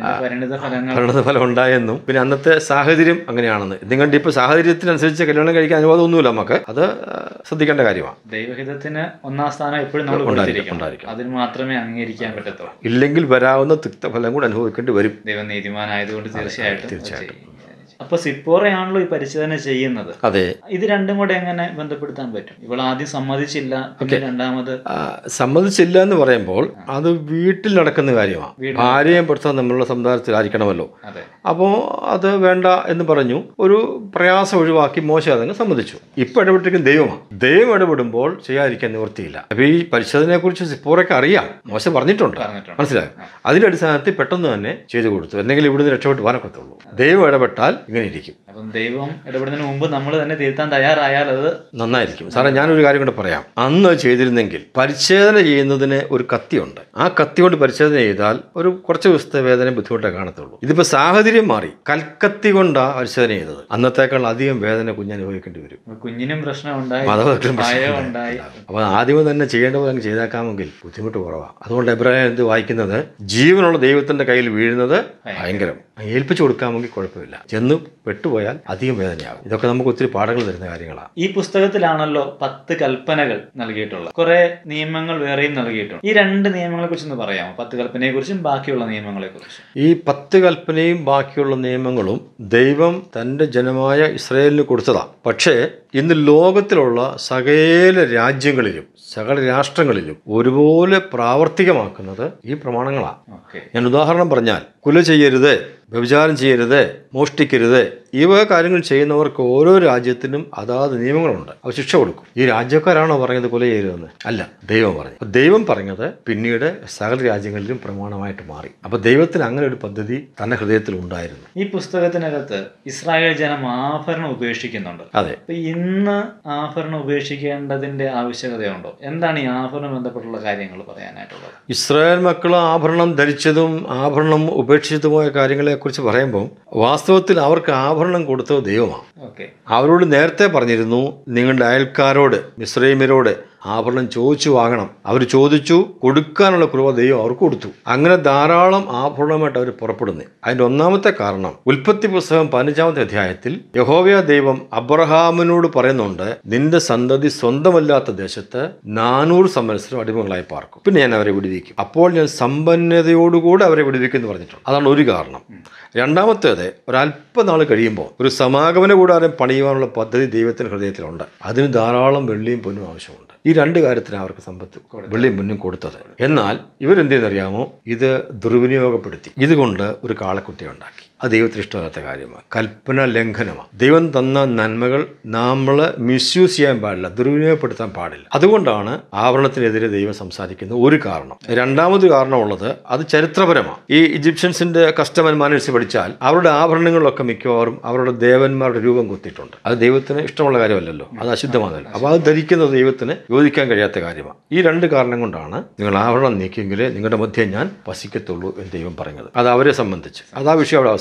പരിണിത ഫലം ഉണ്ടായെന്നും പിന്നെ അന്നത്തെ സാഹചര്യം അങ്ങനെയാണെന്ന്. നിങ്ങളുടെ ഇപ്പോൾ സാഹചര്യത്തിനനുസരിച്ച് കല്യാണം കഴിക്കാൻ അനുവാദമൊന്നുമില്ല, നമുക്ക് അത് ശ്രദ്ധിക്കേണ്ട കാര്യമാണ്. ദൈവഹിതത്തിന് ഒന്നാം സ്ഥാനം എപ്പോഴും നമ്മൾ ഉണ്ടായിരിക്കും, അതിന് മാത്രമേ അംഗീകരിക്കാൻ പറ്റത്തുള്ളൂ. ഇല്ലെങ്കിൽ വരാവുന്ന തിക്തഫലം കൂടി അനുഭവിക്കേണ്ടി വരും. ദൈവം നീതിമാനായതുകൊണ്ട് തീർച്ചയായിട്ടും തീർച്ചയായിട്ടും അപ്പൊ സിപ്പോറയാണല്ലോ ഈ പരിശോധന ചെയ്യുന്നത്. അതെ, ഇത് രണ്ടും കൂടെ എങ്ങനെ ബന്ധപ്പെടുത്താൻ പറ്റും? ഇവൾ ആദ്യം സമ്മതിച്ചില്ല, പിന്നെ രണ്ടാമത് സമ്മതിച്ചില്ല എന്ന് പറയുമ്പോൾ അത് വീട്ടിൽ നടക്കുന്ന കാര്യമാണ്. ഭാര്യയും ഭർത്താവും തമ്മിലുള്ള സംസാരത്തിലായിരിക്കണമല്ലോ. അപ്പോൾ അത് വേണ്ട എന്ന് പറഞ്ഞു, ഒരു പ്രയാസം ഒഴിവാക്കി മോശം അതങ്ങ് സമ്മതിച്ചു. ഇപ്പൊ ഇടപെട്ടിരിക്കുന്ന ദൈവമാണ്. ദൈവം ഇടപെടുമ്പോൾ ചെയ്യാതിരിക്കാൻ നിവൃത്തിയില്ല. അപ്പൊ ഈ പരിശോധനയെ കുറിച്ച് സിപ്പോറയ്ക്ക് അറിയാം, മോശം പറഞ്ഞിട്ടുണ്ട്, മനസ്സിലായോ? അതിന്റെ അടിസ്ഥാനത്തിൽ പെട്ടെന്ന് തന്നെ ചെയ്തു കൊടുത്തു. എന്തെങ്കിലും ഇവിടുന്ന് രക്ഷപ്പെട്ട് പോകാനൊക്കത്തുള്ളൂ. ദൈവം ഇടപെട്ടാൽ ഇങ്ങനെ ഇരിക്കും. അപ്പം ദൈവം ഇടപെടുന്നതിന് മുമ്പ് നമ്മൾ തന്നെ തിരുത്താൻ തയ്യാറായാൽ അത് നന്നായിരിക്കും. സാറേ, ഞാനൊരു കാര്യം കൂടെ പറയാം. അന്ന് ചെയ്തിരുന്നെങ്കിൽ പരിച്ഛേദന ചെയ്യുന്നതിന് ഒരു കത്തിയുണ്ട്. ആ കത്തി കൊണ്ട് പരിച്ഛേദന ചെയ്താൽ ഒരു കുറച്ച് ദിവസത്തെ വേദന ബുദ്ധിമുട്ടേ കാണത്തുള്ളൂ. ഇതിപ്പോൾ സാഹചര്യം മാറി, കൽക്കത്തി കൊണ്ടാണ് പരിശോധന ചെയ്തത്. അന്നത്തേക്കാൾ അധികം വേദന കുഞ്ഞനുഭവിക്കേണ്ടി വരും. കുഞ്ഞിനും പ്രശ്നമുണ്ടായി, മതപരമായി. അപ്പോൾ ആദ്യമേ തന്നെ ചെയ്യേണ്ട പോലെ അങ്ങ് ചെയ്തേക്കാമെങ്കിൽ ബുദ്ധിമുട്ട് കുറവാണ്. അതുകൊണ്ട് എബ്രാഹിം എന്ത് വായിക്കുന്നത്, ജീവനുള്ള ദൈവത്തിന്റെ കയ്യിൽ വീഴുന്നത് ഭയങ്കരം. ഏൽപ്പിച്ചു കൊടുക്കാമെങ്കിൽ കുഴപ്പമില്ല, ചെന്ന് പെട്ടുപോയാൽ അധികം വേദനയാകും. ഇതൊക്കെ നമുക്ക് ഒത്തിരി പാഠങ്ങൾ തരുന്ന കാര്യങ്ങളാണ്. ഈ പുസ്തകത്തിലാണല്ലോ പത്ത് കൽപ്പനകൾ നൽകിയിട്ടുള്ളത്, കുറെ നിയമങ്ങൾ വേറെയും നൽകിയിട്ടുണ്ട്. ഈ രണ്ട് നിയമങ്ങളെ കുറിച്ചൊന്ന് പറയാമോ? പത്ത് കൽപ്പനയെ കുറിച്ചും ബാക്കിയുള്ള നിയമങ്ങളെ കുറിച്ചും. ഈ പത്ത് കൽപ്പനയും ബാക്കിയുള്ള നിയമങ്ങളും ദൈവം തൻ്റെ ജനമായ ഇസ്രായേലിന് കൊടുത്തതാണ്. പക്ഷേ ഇന്ന് ലോകത്തിലുള്ള സകല രാജ്യങ്ങളിലും സകല രാഷ്ട്രങ്ങളിലും ഒരുപോലെ പ്രാവർത്തികമാക്കുന്നത് ഈ പ്രമാണങ്ങളാണ്. ഞാൻ ഉദാഹരണം പറഞ്ഞാൽ, കുല ചെയ്യരുത്, വ്യഭിചാരം ചെയ്യരുത്, മോഷ്ടിക്കരുത്, ഈ വക കാര്യങ്ങൾ ചെയ്യുന്നവർക്ക് ഓരോ രാജ്യത്തിനും അതാത് നിയമങ്ങളുണ്ട്. അവർ ശിക്ഷ കൊടുക്കും. ഈ രാജ്യക്കാരാണോ പറഞ്ഞത് കൊല ചെയ്യരുതെന്ന്? അല്ല, ദൈവം പറഞ്ഞു. അപ്പോൾ ദൈവം പറഞ്ഞത് പിന്നീട് സകല രാജ്യങ്ങളിലും പ്രമാണമായിട്ട് മാറി. അപ്പോൾ ദൈവത്തിന് അങ്ങനെ ഒരു പദ്ധതി തന്റെ ഹൃദയത്തിൽ ഉണ്ടായിരുന്നു. ഈ പുസ്തകത്തിനകത്ത് ഇസ്രായേൽ ജനം ആഭരണം ഉപേക്ഷിക്കുന്നുണ്ട്. അതെ. അപ്പൊ ഇന്ന് ആഭരണം ഉപേക്ഷിക്കേണ്ടതിന്റെ ആവശ്യകതയുണ്ടോ? എന്താണ് ഈ ആഭരണം ബന്ധപ്പെട്ടുള്ള കാര്യങ്ങൾ പറയാനായിട്ടുള്ളത്? ഇസ്രായേൽ മക്കൾ ആഭരണം ധരിച്ചതും ആഭരണം ഉപേക്ഷിച്ചതുമായ കാര്യങ്ങളെ കുറിച്ച് പറയുമ്പോൾ വാസ്തവത്തിൽ അവർക്ക് ആഭരണം കൊടുത്തത് ദൈവമാണ്. അവരോട് നേരത്തെ പറഞ്ഞിരുന്നു, നിങ്ങളുടെ അയൽക്കാരോട് മിസ്രൈമ്യരോട് ആഭരണം ചോദിച്ചു വാങ്ങണം. അവർ ചോദിച്ചു, കൊടുക്കാനുള്ള കൃപ ദൈവം അവർക്ക് കൊടുത്തു. അങ്ങനെ ധാരാളം ആഭരണമായിട്ട് അവർ പുറപ്പെടുന്നത്. അതിൻ്റെ ഒന്നാമത്തെ കാരണം, ഉൽപ്പത്തി പുസ്തകം പതിനഞ്ചാമത്തെ അധ്യായത്തിൽ യഹോവ ദൈവം അബ്രഹാമിനോട് പറയുന്നുണ്ട്, നിന്റെ സന്തതി സ്വന്തമല്ലാത്ത ദേശത്ത് നാനൂറ് സംവത്സരം അടിമകളായി പാർക്കും, പിന്നെ ഞാൻ അവരെ വിടുവിക്കും, അപ്പോൾ ഞാൻ സമ്പന്നതയോടുകൂടി അവരെ വിടുവിക്കും എന്ന് പറഞ്ഞിട്ടുണ്ട്. അതാണ് ഒരു കാരണം. രണ്ടാമത്തേത്, ഒരല്പനാൾ കഴിയുമ്പോൾ ഒരു സമാഗമന കൂടാരം പണിയുവാനുള്ള പദ്ധതി ദൈവത്തിന്റെ ഹൃദയത്തിലുണ്ട്. അതിന് ധാരാളം വെള്ളിയും പൊന്നും ആവശ്യമുണ്ട്. ഈ രണ്ട് കാര്യത്തിന് അവർക്ക് സമ്പത്ത് വെള്ളിയും പൊന്നും കൊടുത്തത്. എന്നാൽ ഇവരെന്തെന്നറിയാമോ, ഇത് ദുർവിനിയോഗപ്പെടുത്തി. ഇതുകൊണ്ട് ഒരു കാളക്കുട്ടിയെ ഉണ്ടാക്കി. അത് ദൈവത്തിന് ഇഷ്ടമല്ലാത്ത കാര്യമാണ്, കൽപ്പന ലംഘനമാണ്. ദൈവം തന്ന നന്മകൾ നമ്മൾ മിസ്യൂസ് ചെയ്യാൻ പാടില്ല, ദുർവിനിയോഗപ്പെടുത്താൻ പാടില്ല. അതുകൊണ്ടാണ് ആഭരണത്തിനെതിരെ ദൈവം സംസാരിക്കുന്നത് ഒരു കാരണം. രണ്ടാമത് കാരണമുള്ളത്, അത് ചരിത്രപരമാണ്. ഈ ഈജിപ്ഷ്യൻസിന്റെ കസ്റ്റമൻ മാനേഴ്സ് പഠിച്ചാൽ അവരുടെ ആഭരണങ്ങളിലൊക്കെ മിക്കവാറും അവരുടെ ദേവന്മാരുടെ രൂപം കുത്തിയിട്ടുണ്ട്. അത് ദൈവത്തിന് ഇഷ്ടമുള്ള കാര്യമല്ലല്ലോ, അത് അശുദ്ധമാണല്ലോ. അപ്പോൾ അത് ധരിക്കുന്നത് ദൈവത്തിന് യോജിക്കാൻ കഴിയാത്ത കാര്യമാണ്. ഈ രണ്ട് കാരണം കൊണ്ടാണ് നിങ്ങൾ ആഭരണം നീക്കിയെങ്കിലേ നിങ്ങളുടെ മധ്യേ ഞാൻ വസിക്കത്തുള്ളൂ എന്ന് ദൈവം പറഞ്ഞത്. അത് അവരെ സംബന്ധിച്ച്. അത് ആ വിഷയം അവിടെ അവസാനം.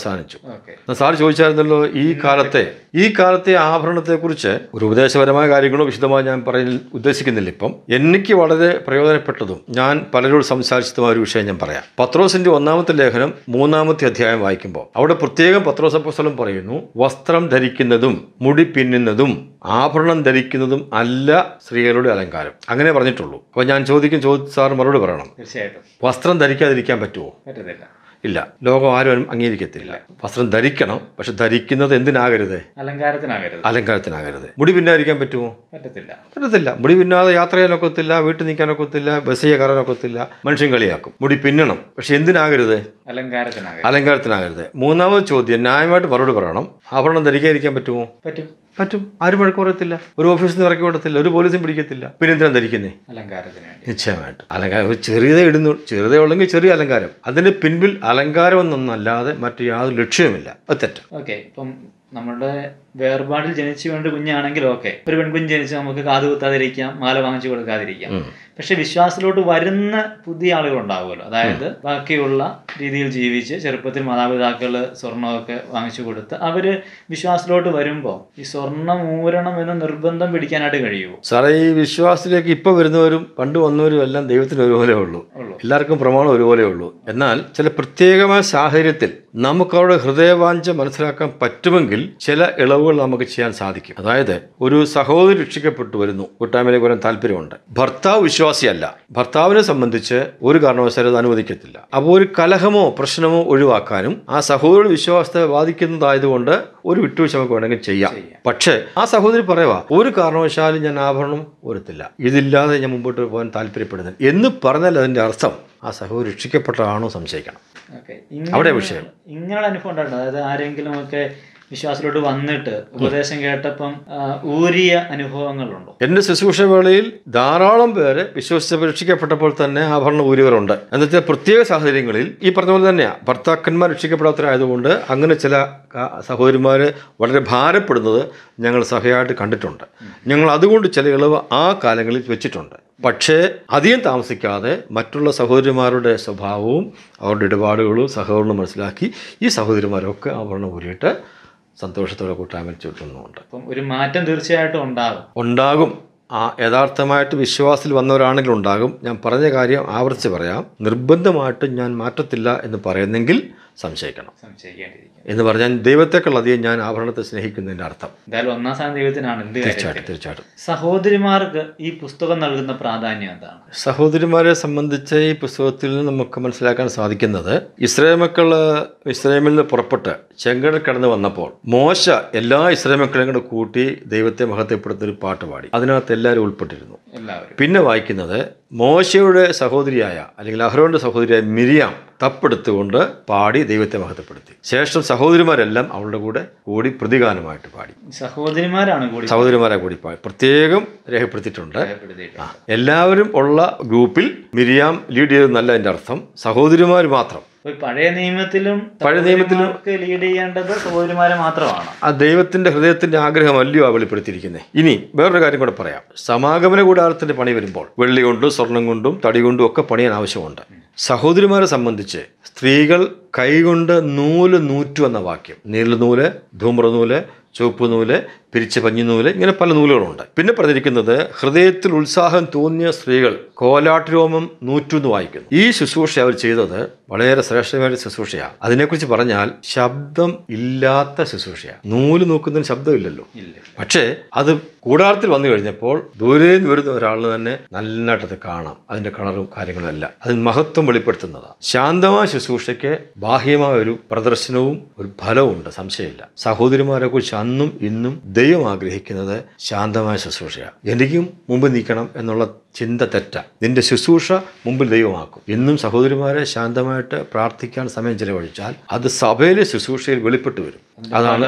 അവസാനിച്ചു. സാർ ചോദിച്ചായിരുന്നല്ലോ ഈ കാലത്തെ ഈ കാലത്തെ ആഭരണത്തെക്കുറിച്ച് ഒരു ഉപദേശപരമായ കാര്യങ്ങളോ വിശദമായി ഞാൻ പറയാൻ ഉദ്ദേശിക്കുന്നില്ല. ഇപ്പം എനിക്ക് വളരെ പ്രയോജനപ്പെട്ടതും ഞാൻ പലരോട് സംസാരിച്ചതുമായ ഒരു വിഷയം ഞാൻ പറയാം. പത്രോസിന്റെ ഒന്നാമത്തെ ലേഖനം മൂന്നാമത്തെ അധ്യായം വായിക്കുമ്പോൾ അവിടെ പ്രത്യേകം പത്രോസ് അപ്പോസ്തലൻ പറയുന്നു, വസ്ത്രം ധരിക്കുന്നതും മുടി പിന്നുന്നതും ആഭരണം ധരിക്കുന്നതും അല്ല സ്ത്രീകളുടെ അലങ്കാരം. അങ്ങനെ പറഞ്ഞിട്ടുള്ളൂ. അപ്പോൾ ഞാൻ ചോദിക്കും, ചോദിച്ച സാർ മറുപടി പറയണം. തീർച്ചയായിട്ടും. വസ്ത്രം ധരിക്കാതിരിക്കാൻ പറ്റുമോ? പറ്റത്തില്ല. ഇല്ല, ലോകം ആരും അംഗീകരിക്കത്തില്ല. വസ്ത്രം ധരിക്കണം, പക്ഷെ ധരിക്കുന്നത് എന്തിനാകരുത്? അലങ്കാരത്തിനാകരുത്. അലങ്കാരത്തിനാകരുത്. മുടി പിന്നാതിരിക്കാൻ പറ്റുമോ? പറ്റത്തില്ല. പറ്റത്തില്ല. മുടി പിന്നാതെ യാത്ര ചെയ്യാനൊക്കത്തില്ല, വീട്ടിൽ നിൽക്കാനൊക്കത്തില്ല, ബസ് കയറാനൊക്കത്തില്ല, മനുഷ്യൻ കളിയാക്കും. മുടി പിന്നണം, പക്ഷെ എന്തിനാകരുത്? അലങ്കാരത്തിനാകരുത്. അലങ്കാരത്തിനാകരുത്. മൂന്നാമത് ചോദ്യം ന്യായമായിട്ട് മറുപടി പറയണം. ആഭരണം ധരിക്കാതിരിക്കാൻ പറ്റുമോ? പറ്റും. പറ്റും. ആരും വഴക്ക് പറയത്തില്ല, ഒരു ഓഫീസിൽ നിന്ന് ഇറക്കി വിടത്തില്ല, ഒരു പോലീസും പിടിക്കത്തില്ല. പിന്നെ എന്തിനാണ് ധരിക്കുന്നേ? അലങ്കാരത്തിന് വേണ്ടി. നിശ്ചയമായിട്ട് അലങ്കാരം. ചെറിയതേ ഇടുന്നു, ചെറുതേ ഉള്ളെങ്കിൽ ചെറിയ അലങ്കാരം. അതിന്റെ പിൻപിൽ അലങ്കാരം എന്നൊന്നല്ലാതെ മറ്റു യാതൊരു ലക്ഷ്യവുമില്ല. അത് തെറ്റ്. ഓക്കെ. ഇപ്പം നമ്മുടെ വേർപാടിൽ ജനിച്ചു വേണ്ട കുഞ്ഞാണെങ്കിൽ ഓക്കെ, ഒരു പെൺകുഞ്ഞ് ജനിച്ച് നമുക്ക് കാത് കുത്താതിരിക്കാം, മാല വാങ്ങിച്ചു കൊടുക്കാതിരിക്കാം. പക്ഷെ വിശ്വാസത്തിലോട്ട് വരുന്ന പുതിയ ആളുകൾ ഉണ്ടാവുമല്ലോ, അതായത് ബാക്കിയുള്ള രീതിയിൽ ജീവിച്ച് ചെറുപ്പത്തിൽ മാതാപിതാക്കൾ സ്വർണ്ണമൊക്കെ വാങ്ങിച്ചു കൊടുത്ത് അവര് വിശ്വാസത്തിലോട്ട് വരുമ്പോൾ ഈ സ്വർണ്ണം ഊരണം എന്ന നിർബന്ധം പിടിക്കാനായിട്ട് കഴിയുമോ? സാറേ, ഈ വിശ്വാസത്തിലേക്ക് ഇപ്പൊ വരുന്നവരും പണ്ട് വന്നവരും എല്ലാം ദൈവത്തിന് ഒരുപോലെ ഉള്ളൂ. എല്ലാവർക്കും പ്രമാണം ഒരുപോലെ ഉള്ളൂ. എന്നാൽ ചില പ്രത്യേകമായ സാഹചര്യത്തിൽ നമുക്ക് അവരുടെ ഹൃദയവാഞ്ച മനസ്സിലാക്കാൻ പറ്റുമെങ്കിൽ ചില ഇളവുകൾ നമുക്ക് ചെയ്യാൻ സാധിക്കും. അതായത് ഒരു സഹോദരി രക്ഷിക്കപ്പെട്ടു വരുന്നു, കൂട്ടായ്മയിലേക്ക് വരാൻ താല്പര്യമുണ്ട്. ഭർത്താവ് വിശ്വാസിയല്ല. ഭർത്താവിനെ സംബന്ധിച്ച് ഒരു കാരണവശാലും അത് അനുവദിക്കത്തില്ല. അപ്പോൾ ഒരു കലഹമോ പ്രശ്നമോ ഒഴിവാക്കാനും ആ സഹോദരി വിശ്വാസത്തെ ബാധിക്കുന്നതായതുകൊണ്ട് ഒരു വിട്ടുവീഴ്ച നമുക്ക് വേണമെങ്കിൽ ചെയ്യാം. പക്ഷേ ആ സഹോദരി പറയുക, ഒരു കാരണവശാലും ഞാൻ ആഭരണം ഒരുത്തില്ല, ഇതില്ലാതെ ഞാൻ മുമ്പോട്ട് പോകാൻ താല്പര്യപ്പെടുന്നില്ല എന്ന് പറഞ്ഞാൽ അതിന്റെ അർത്ഥം ആ സഹോദരി രക്ഷിക്കപ്പെട്ടതാണോ സംശയിക്കണം. അവിടെ വിഷയം. ഇങ്ങനെ അനുഭവം ഉണ്ടായിട്ടുണ്ട്. അതായത് ആരെങ്കിലും ഒക്കെ വിശ്വാസത്തിലോട്ട് വന്നിട്ട് ഉപദേശം കേട്ടപ്പം ഊരിയ അനുഭവങ്ങളുണ്ടോ? എന്റെ ശുശ്രൂഷ വേളയിൽ ധാരാളം പേര് വിശ്വസിച്ച് രക്ഷിക്കപ്പെട്ടപ്പോൾ തന്നെ ആഭരണം ഊരിയവരുണ്ട്. എന്നുവെച്ചാൽ പ്രത്യേക സാഹചര്യങ്ങളിൽ ഈ പറഞ്ഞ പോലെ തന്നെയാണ്, ഭർത്താക്കന്മാർ രക്ഷിക്കപ്പെടാത്തവരായതുകൊണ്ട് അങ്ങനെ ചില സഹോദരിമാർ വളരെ ഭാരപ്പെടുന്നത് ഞങ്ങൾ സഭയായിട്ട് കണ്ടിട്ടുണ്ട്. ഞങ്ങൾ അതുകൊണ്ട് ചില ഇളവ് ആ കാലങ്ങളിൽ വെച്ചിട്ടുണ്ട്. പക്ഷേ അധികം താമസിക്കാതെ മറ്റുള്ള സഹോദരിമാരുടെ സ്വഭാവവും അവരുടെ ഇടപാടുകളും സഹോദരനും മനസ്സിലാക്കി ഈ സഹോദരിമാരൊക്കെ ആഭരണം ഊരിയിട്ട് സന്തോഷത്തോടെ കൂട്ടായ്മ ചുറ്റുന്നുണ്ട്. ഒരു മാറ്റം തീർച്ചയായിട്ടും ഉണ്ടാകും ഉണ്ടാകും ആ യഥാർത്ഥമായിട്ട് വിശ്വാസത്തിൽ വന്നവരാണെങ്കിൽ ഉണ്ടാകും. ഞാൻ പറഞ്ഞ കാര്യം ആവർത്തിച്ച് പറയാം. നിർബന്ധമായിട്ടും ഞാൻ മാറ്റത്തില്ല എന്ന് പറയുന്നെങ്കിൽ സംശയിക്കണം. എന്ന് പറഞ്ഞാൽ ദൈവത്തെക്കാൾ അധികം ഞാൻ ആഭരണത്തെ സ്നേഹിക്കുന്നതിന്റെ അർത്ഥം. എന്തായാലും ഒന്നാം സ്ഥാനം ദൈവത്തിനാണ്. തീർച്ചയായിട്ടും തീർച്ചയായിട്ടും. സഹോദരിമാർക്ക് ഈ പുസ്തകം നൽകുന്ന പ്രാധാന്യം എന്താണ്? സഹോദരിമാരെ സംബന്ധിച്ച് ഈ പുസ്തകത്തിൽ നിന്ന് നമുക്ക് മനസ്സിലാക്കാൻ സാധിക്കുന്നത്, ഇസ്രായേൽ മക്കൾ ഇസ്രായേലിൽ നിന്ന് പുറപ്പെട്ട് ചെങ്കടൽ കടന്ന് വന്നപ്പോൾ മോശ എല്ലാ ഇസ്രായേൽ മക്കളെയും കൂടെ കൂട്ടി ദൈവത്തെ മഹത്വപ്പെടുത്തുന്ന ഒരു പാട്ട് പാടി. അതിനകത്ത് എല്ലാവരും ഉൾപ്പെട്ടിരുന്നു. പിന്നെ വായിക്കുന്നത് മോശയുടെ സഹോദരിയായ അല്ലെങ്കിൽ അഹ്റോന്റെ സഹോദരിയായ മിരിയാം തപ്പെടുത്തുകൊണ്ട് പാടി ദൈവത്തെ മഹത്വപ്പെടുത്തി. ശേഷം സഹോദരിമാരെല്ലാം അവളുടെ കൂടെ കൂടി പ്രതിഗാനമായിട്ട് പാടി. സഹോദരിമാരാണ് കൂടി സഹോദരിമാരെ കൂടി പാടി പ്രത്യേകം രേഖപ്പെടുത്തിയിട്ടുണ്ട്. എല്ലാവരും ഉള്ള ഗ്രൂപ്പിൽ മിരിയാം ലീഡ് ചെയ്തെന്നല്ല എൻ്റെ അർത്ഥം, സഹോദരിമാർ മാത്രം. പഴയ നിയമത്തിലും പഴയ നിയമത്തിലും ലീഡ് ചെയ്യേണ്ടത് സഹോദരിമാരെ മാത്രമാണ്. ആ ദൈവത്തിന്റെ ഹൃദയത്തിന്റെ ആഗ്രഹമല്ലയോ വെളിപ്പെടുത്തിയിരിക്കുന്നത്. ഇനി വേറൊരു കാര്യം കൂടെ പറയാം. സമാഗമന കൂടാരത്തിന്റെ പണി വരുമ്പോൾ വെള്ളി കൊണ്ടും സ്വർണം കൊണ്ടും തടി കൊണ്ടും ഒക്കെ പണിയാൻ ആവശ്യമുണ്ട്. സഹോദരിമാരെ സംബന്ധിച്ച് സ്ത്രീകൾ കൈകൊണ്ട് നൂല് നൂറ്റു എന്ന വാക്യം, നീല നൂല്, ധൂമ്ര നൂല്, ചുവപ്പ് നൂല്, പിരിച്ച പഞ്ഞിനൂല്, ഇങ്ങനെ പല നൂലുകളുണ്ട്. പിന്നെ പറഞ്ഞിരിക്കുന്നത് ഹൃദയത്തിൽ ഉത്സാഹം തോന്നിയ സ്ത്രീകൾ കോലാട്ടുരോമം നൂറ്റു എന്ന് വായിക്കുന്നു. ഈ ശുശ്രൂഷ അവർ ചെയ്തത് വളരെ ശ്രേഷ്ഠമായ ശുശ്രൂഷയാണ്. അതിനെക്കുറിച്ച് പറഞ്ഞാൽ ശബ്ദം ഇല്ലാത്ത ശുശ്രൂഷയാണ്. നൂല് നോക്കുന്നതിന് ശബ്ദമില്ലല്ലോ. പക്ഷേ അത് കൂടാരത്തിൽ വന്നു കഴിഞ്ഞപ്പോൾ ദൂരെ നിന്ന് വരുന്ന ഒരാളിന് തന്നെ നന്നായിട്ടത് കാണാം. അതിന്റെ കളറും കാര്യങ്ങളും എല്ലാം അതിന് മഹത്വം വെളിപ്പെടുത്തുന്നതാണ്. ശാന്തമായ ശുശ്രൂഷയ്ക്ക് ബാഹ്യമായ ഒരു പ്രദർശനവും ഒരു ഫലവും ഉണ്ട്, സംശയമില്ല. സഹോദരിമാരെ കുറിച്ച് അന്നും ഇന്നും ദൈവം ആഗ്രഹിക്കുന്നത് ശാന്തമായ ശുശ്രൂഷയാണ്. എനിക്കും മുമ്പ് നിൽക്കണം എന്നുള്ള ചിന്ത തെറ്റ. നിന്റെ ശുശ്രൂഷ മുമ്പിൽ ദൈവമാക്കും. എന്നും സഹോദരിമാരെ ശാന്തമായിട്ട് പ്രാർത്ഥിക്കാൻ സമയം ചെലവഴിച്ചാൽ അത് സഭയിലെ ശുശ്രൂഷയിൽ വെളിപ്പെട്ടു വരും. അതാണ്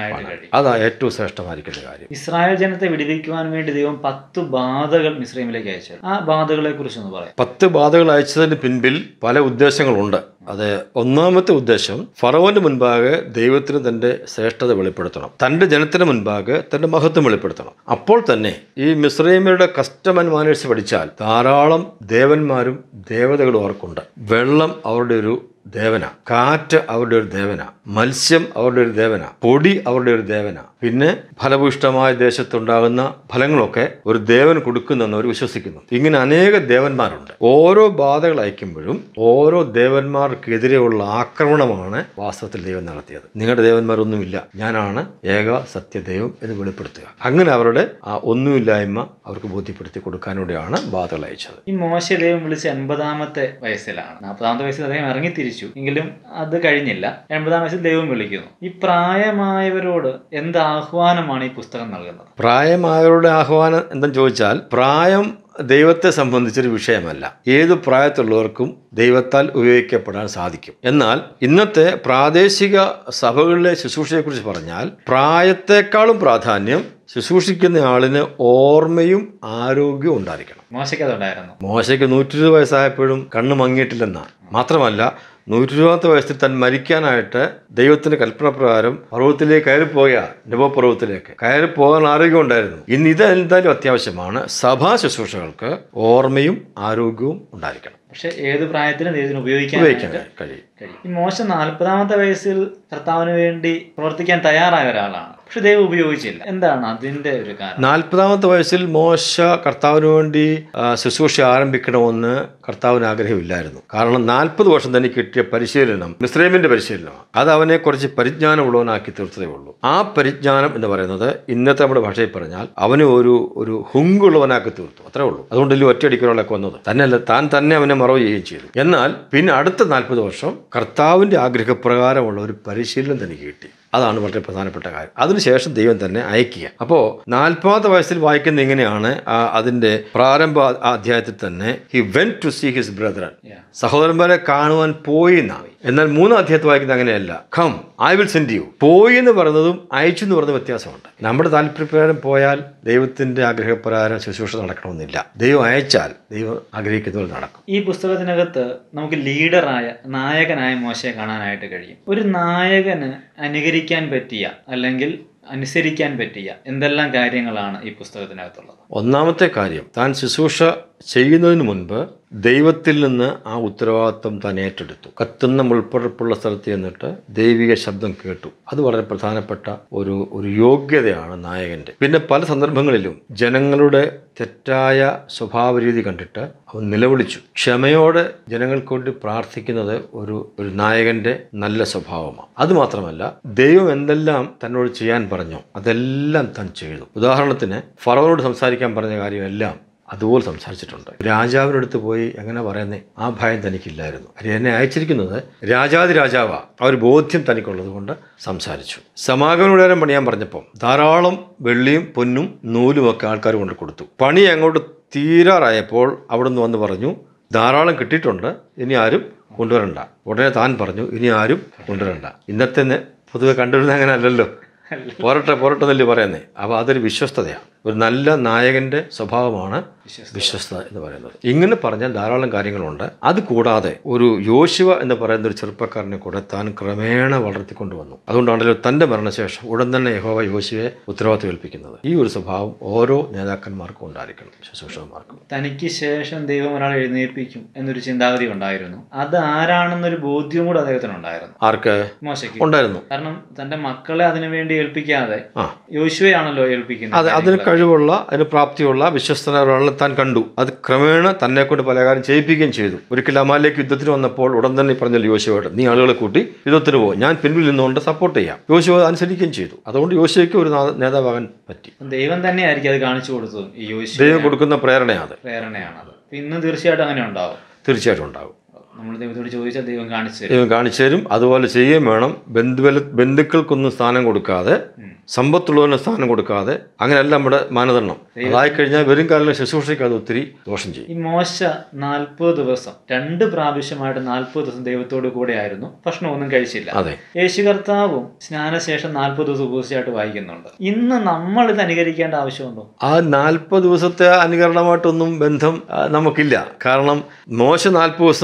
അതാ ഏറ്റവും ശ്രേഷ്ഠമായിരിക്കുന്ന കാര്യം. ഇസ്രായേൽ ജനത്തെ വിടുവിക്കുവാൻ വേണ്ടി ദൈവം പത്ത് ബാധകൾ മിസ്രൈമിലേക്ക് അയച്ചു. ആ ബാധകളെ കുറിച്ചൊന്ന് പറയാം. പത്ത് ബാധകൾ അയച്ചതിന് പിൻപിൽ പല ഉദ്ദേശങ്ങളുണ്ട്. അത് ഒന്നാമത്തെ ഉദ്ദേശം ഫറവോന്റെ മുൻപാകെ ദൈവത്തിന് തന്റെ ശ്രേഷ്ഠത വെളിപ്പെടുത്തണം, തന്റെ ജനത്തിന് മുൻപാകെ തന്റെ മഹത്വം വെളിപ്പെടുത്തണം. അപ്പോൾ തന്നെ ഈ മിസ്രൈമ്യരുടെ കസ്റ്റം ആൻഡ് മാനേഴ്സ് പഠിച്ചാൽ ധാരാളം ദേവന്മാരും ദേവതകളും അവർക്കുണ്ട്. വെള്ളം അവരുടെ ഒരു ദേവന, കാറ്റ് അവരുടെ ഒരു ദേവന, മത്സ്യം അവരുടെ ഒരു ദേവന, പൊടി അവരുടെ ഒരു ദേവന, പിന്നെ ഫലഭൂഷ്ടമായ ദേശത്തുണ്ടാകുന്ന ഫലങ്ങളൊക്കെ ഒരു ദേവൻ കൊടുക്കുന്നെന്ന് അവർ വിശ്വസിക്കുന്നു. ഇങ്ങനെ അനേക ദേവന്മാരുണ്ട്. ഓരോ ബാധകൾ അയക്കുമ്പോഴും ഓരോ ദേവന്മാർക്കെതിരെയുള്ള ആക്രമണമാണ് വാസ്തവത്തിൽ ദൈവം നടത്തിയത്. നിങ്ങളുടെ ദേവന്മാരൊന്നുമില്ല, ഞാനാണ് ഏക സത്യദൈവം എന്ന് വെളിപ്പെടുത്തുക. അങ്ങനെ അവരുടെ ആ ഒന്നുമില്ലായ്മ അവർക്ക് ബോധ്യപ്പെടുത്തി കൊടുക്കാനൂടെയാണ് ബാധകൾ അയച്ചത്. ഈ മോശ ദൈവം വിളിച്ച എൺപതാമത്തെ വയസ്സിലാണ്. നാൽപ്പതാമത്തെ വയസ്സിൽ അദ്ദേഹം ഇറങ്ങി തിരിച്ചു, എങ്കിലും അത് കഴിഞ്ഞില്ല. എൺപതാം വയസ്സിൽ ദൈവം വിളിക്കുന്നു. ഈ പ്രായമായവരോട് എന്ത് ആഹ്വാനമാണ് ഈ പുസ്തകം നൽകുന്നത്? പ്രായമായവരുടെ ആഹ്വാനം എന്തെന്ന് ചോദിച്ചാൽ, പ്രായം ദൈവത്തെ സംബന്ധിച്ചൊരു വിഷയമല്ല. ഏത് പ്രായത്തിലുള്ളവർക്കും ദൈവത്താൽ ഉപയോഗിക്കപ്പെടാൻ സാധിക്കും. എന്നാൽ ഇന്നത്തെ പ്രാദേശിക സഭകളിലെ ശുശ്രൂഷയെക്കുറിച്ച് പറഞ്ഞാൽ, പ്രായത്തെക്കാളും പ്രാധാന്യം ശുശ്രൂഷിക്കുന്ന ആളിന് ഓർമ്മയും ആരോഗ്യവും ഉണ്ടായിരിക്കണം. മോശയ്ക്ക് അതുണ്ടായിരുന്നു. മോശയ്ക്ക് നൂറ്റി ഇരുപത് വയസ്സായപ്പോഴും കണ്ണ് മങ്ങിയിട്ടില്ലെന്നാണ്. മാത്രമല്ല, നൂറ്റി ഇരുപതാമത്തെ വയസ്സിൽ താൻ മരിക്കാനായിട്ട് ദൈവത്തിന്റെ കൽപ്പന പ്രകാരം പർവ്വതത്തിലേക്ക് കയറിപ്പോയ നെബോ പർവ്വതത്തിലേക്ക് കയറി പോകാൻ ആരോഗ്യം ഉണ്ടായിരുന്നു. ഇന്ന് ഇത് എന്തായാലും അത്യാവശ്യമാണ്. സഭാ ശുശ്രൂഷകൾക്ക് ഓർമ്മയും ആരോഗ്യവും ഉണ്ടായിരിക്കണം. പക്ഷെ ഏത് പ്രായത്തിലും ദൈവത്തിന് ഉപയോഗിക്കാൻ കഴിയും. ഈ മോശ നാൽപ്പതാമത്തെ വയസ്സിൽ കർത്താവിന് വേണ്ടി പ്രവർത്തിക്കാൻ തയ്യാറായ ഒരാളാണ്, പക്ഷെ ദൈവം ഉപയോഗിച്ചില്ല. എന്താണ് അതിന്റെ ഒരു കാരണം? നാൽപ്പതാമത്തെ വയസ്സിൽ മോശ കർത്താവിന് വേണ്ടി ശുശ്രൂഷ ആരംഭിക്കണമെന്ന് കർത്താവിന് ആഗ്രഹമില്ലായിരുന്നു. കാരണം നാൽപ്പത് വർഷം തന്നെ കിട്ടിയ പരിശീലനം മിസ്രൈമിന്റെ പരിശീലനമാണ്. അത് അവനെ കുറച്ച് പരിജ്ഞാനമുള്ളവനാക്കി തീർത്തതേ ഉള്ളൂ. ആ പരിജ്ഞാനം എന്ന് പറയുന്നത് ഇന്നത്തെ നമ്മുടെ ഭാഷയിൽ പറഞ്ഞാൽ അവനെ ഒരു ഒരു ഹുങ്കുള്ളവനാക്കി തീർത്തു, അത്രേ ഉള്ളൂ. അതുകൊണ്ടല്ലേ ഒറ്റയടിക്കൊരാളൊക്കെ വന്നത്. തന്നെയല്ല, താൻ തന്നെ അവനെ മറവ് ചെയ്യുകയും ചെയ്തു. എന്നാൽ പിന്നെ അടുത്ത നാൽപ്പത് വർഷം കർത്താവിന്റെ ആഗ്രഹപ്രകാരമുള്ള ഒരു പരിശീലനം തനിക്ക് കിട്ടി. അതാണ് വളരെ പ്രധാനപ്പെട്ട കാര്യം. അതിനുശേഷം ദൈവം തന്നെ അയക്കുക. അപ്പോൾ നാൽപ്പതാമത്തെ വയസ്സിൽ വായിക്കുന്ന ഇങ്ങനെയാണ്, അതിന്റെ പ്രാരംഭ അധ്യായത്തിൽ തന്നെ he went to see his brethren, സഹോദരന്മാരെ കാണുവാൻ പോയി എന്നാണ്. എന്നാൽ മൂന്നാം അധ്യായത്തിൽ വായിക്കുന്നത് അങ്ങനെയല്ല. Come I will send you. പോയി എന്ന് പറയുന്നതും അയച്ചു എന്ന് പറയുന്ന വ്യത്യാസമുണ്ട്. നമ്മുടെ താല്പര്യപ്രകാരം പോയാൽ ദൈവത്തിന്റെ ആഗ്രഹപ്രകാരം ശുശ്രൂഷ നടക്കണമെന്നില്ല. ദൈവം അയച്ചാൽ ദൈവം ആഗ്രഹിക്കുന്നതുപോലെ നടക്കും. ഈ പുസ്തകത്തിനകത്ത് നമുക്ക് ലീഡറായ നായകനായ മോശയെ കാണാനായിട്ട് കഴിയും. ഒരു നായകന് അനുകരിക്കാൻ പറ്റിയ അല്ലെങ്കിൽ അനുസരിക്കാൻ പറ്റിയ എന്തെല്ലാം കാര്യങ്ങളാണ് ഈ പുസ്തകത്തിനകത്തുള്ളത്? ഒന്നാമത്തെ കാര്യം, താൻ ശുശ്രൂഷ ചെയ്യുന്നതിന് മുൻപ് ദൈവത്തിൽ നിന്ന് ആ ഉത്തരവാദിത്വം താൻ ഏറ്റെടുത്തു. കത്തുന്ന മുൾപ്പടർപ്പുള്ള സ്ഥലത്ത് ചെന്നിട്ട് ദൈവിക ശബ്ദം കേട്ടു. അത് വളരെ പ്രധാനപ്പെട്ട ഒരു ഒരു യോഗ്യതയാണ് നായകന്റെ. പിന്നെ പല സന്ദർഭങ്ങളിലും ജനങ്ങളുടെ തെറ്റായ സ്വഭാവരീതി കണ്ടിട്ട് അവൻ നിലവിളിച്ചു. ക്ഷമയോടെ ജനങ്ങൾക്ക് വേണ്ടി പ്രാർത്ഥിക്കുന്നത് ഒരു ഒരു നായകന്റെ നല്ല സ്വഭാവമാണ്. അതുമാത്രമല്ല, ദൈവം എന്തെല്ലാം തന്നോട് ചെയ്യാൻ പറഞ്ഞോ അതെല്ലാം താൻ ചെയ്തു. ഉദാഹരണത്തിന്, ഫറവോനോട് സംസാരിക്കാൻ പറഞ്ഞ കാര്യമെല്ലാം അതുപോലെ സംസാരിച്ചിട്ടുണ്ട്. രാജാവിനടുത്ത് പോയി എങ്ങനെ പറയുന്നേ, ആ ഭയം തനിക്കില്ലായിരുന്നു. എന്നെ അയച്ചിരിക്കുന്നത് രാജാതി രാജാവാ, ആ ഒരു ബോധ്യം തനിക്കുള്ളത് കൊണ്ട് സംസാരിച്ചു. സമാഗമനോടേരം പണിയാൻ പറഞ്ഞപ്പം ധാരാളം വെള്ളിയും പൊന്നും നൂലുമൊക്കെ ആൾക്കാർ കൊണ്ട് കൊടുത്തു. പണി അങ്ങോട്ട് തീരാറായപ്പോൾ അവിടുന്ന് വന്ന് പറഞ്ഞു, ധാരാളം കിട്ടിയിട്ടുണ്ട്, ഇനി ആരും കൊണ്ടുവരണ്ട. ഉടനെ താൻ പറഞ്ഞു, ഇനി ആരും കൊണ്ടുവരണ്ട. ഇന്നത്തെ പൊതുവെ കണ്ടുവരുന്നത് അങ്ങനെ അല്ലല്ലോ, പോരട്ടെ പോരട്ടെ എന്നല്ലേ പറയുന്നത്. അപ്പോൾ അതൊരു വിശ്വസ്തതയാണ്. ഒരു നല്ല നായകന്റെ സ്വഭാവമാണ് വിശ്വസ്തത എന്ന് പറയുന്നത്. ഇങ്ങനെ പറഞ്ഞാൽ ധാരാളം കാര്യങ്ങളുണ്ട്. അത് കൂടാതെ ഒരു യോശുവ എന്ന് പറയുന്ന ഒരു ചെറുപ്പക്കാരനെ കൂടെ താൻ ക്രമേണ വളർത്തിക്കൊണ്ടുവന്നു. അതുകൊണ്ടാണല്ലോ തൻ്റെ മരണശേഷം ഉടൻ തന്നെ യഹോവ യോശുവയെ ഉത്തരവാദിത്വം ഏൽപ്പിക്കുന്നത്. ഈ ഒരു സ്വഭാവം ഓരോ നേതാക്കന്മാർക്കും ഉണ്ടായിരിക്കണം, ശുശ്രൂഷകന്മാർക്കും. തനിക്ക് ശേഷം ദൈവം ഒരാളെ എഴുന്നേൽപ്പിക്കും എന്നൊരു ചിന്താഗതി ഉണ്ടായിരുന്നു. അത് ആരാണെന്നൊരു ബോധ്യവും കൂടെ അദ്ദേഹത്തിന് ഉണ്ടായിരുന്നു. ആർക്ക്? മോശയ്ക്ക് ഉണ്ടായിരുന്നു. കാരണം തന്റെ മക്കളെ അതിനു വേണ്ടി ഏൽപ്പിക്കാതെ യോശുവയാണല്ലോ ഏൽപ്പിക്കുന്നത്. അതെ, അതിന് കഴിവുള്ള, അതിന് പ്രാപ്തിയുള്ള, വിശ്വസ്തനായ താൻ കണ്ടു. അത് ക്രമേണ തന്നെ കൊണ്ട് പല കാര്യം ചെയ്യിപ്പിക്കുകയും ചെയ്തു. ഒരിക്കൽ അമാലേക്ക് യുദ്ധത്തിന് വന്നപ്പോൾ ഉടൻ തന്നെ പറഞ്ഞല്ലോ യോശുവയോട്, നീ ആളുകളെ കൂട്ടി യുദ്ധത്തിന് പോകും, ഞാൻ പിൻപിൽ നിന്നുകൊണ്ട് സപ്പോർട്ട് ചെയ്യാം. യോശുവ അനുസരിക്കുകയും ചെയ്തു. അതുകൊണ്ട് യോശുവയ്ക്ക് ഒരു നേതാവാകാൻ പറ്റി. ദൈവം തന്നെയായിരിക്കും അത് കാണിച്ചു കൊടുത്തതും. ഈ യോശുവ ദൈവം കൊടുക്കുന്ന പ്രേരണയാണ് പ്രേരണയാണത്. ഇന്ന് തീർച്ചയായിട്ടും അങ്ങനെ ഉണ്ടാവും. തീർച്ചയായിട്ടും ഉണ്ടാവും. നമ്മൾ ദൈവത്തോട് ചോദിച്ചാൽ ദൈവം കാണിച്ചു തരും. ദൈവം കാണിച്ചു തരും. അതുപോലെ ചെയ്യുകയും വേണം. ബന്ധുബല ബന്ധുക്കൾക്കൊന്നും സ്ഥാനം കൊടുക്കാതെ, സമ്പത്തുള്ളവന് സ്ഥാനം കൊടുക്കാതെ, അങ്ങനെയല്ല നമ്മുടെ മാനദണ്ഡം. അതായി കഴിഞ്ഞാൽ വരും കാലം ശുശ്രൂഷയ്ക്ക് അത് ഒത്തിരി ദോഷം ചെയ്യും. ഈ മോശ നാൽപ്പത് ദിവസം രണ്ട് പ്രാവശ്യമായിട്ട് നാൽപ്പത് ദിവസം ദൈവത്തോട് കൂടെ ആയിരുന്നു, ഭക്ഷണമൊന്നും കഴിച്ചില്ല. അതെ, യേശു കർത്താവും സ്നാനശേഷം നാൽപ്പത് ദിവസം ഉപസിച്ചായിട്ട് വായിക്കുന്നുണ്ട്. ഇന്ന് നമ്മൾ ഇത് അനുകരിക്കേണ്ട ആവശ്യമുണ്ടോ? ആ നാൽപ്പത് ദിവസത്തെ അനുകരണമായിട്ടൊന്നും ബന്ധം നമുക്കില്ല. കാരണം മോശ നാൽപ്പത് ദിവസം പോയിരുന്നു,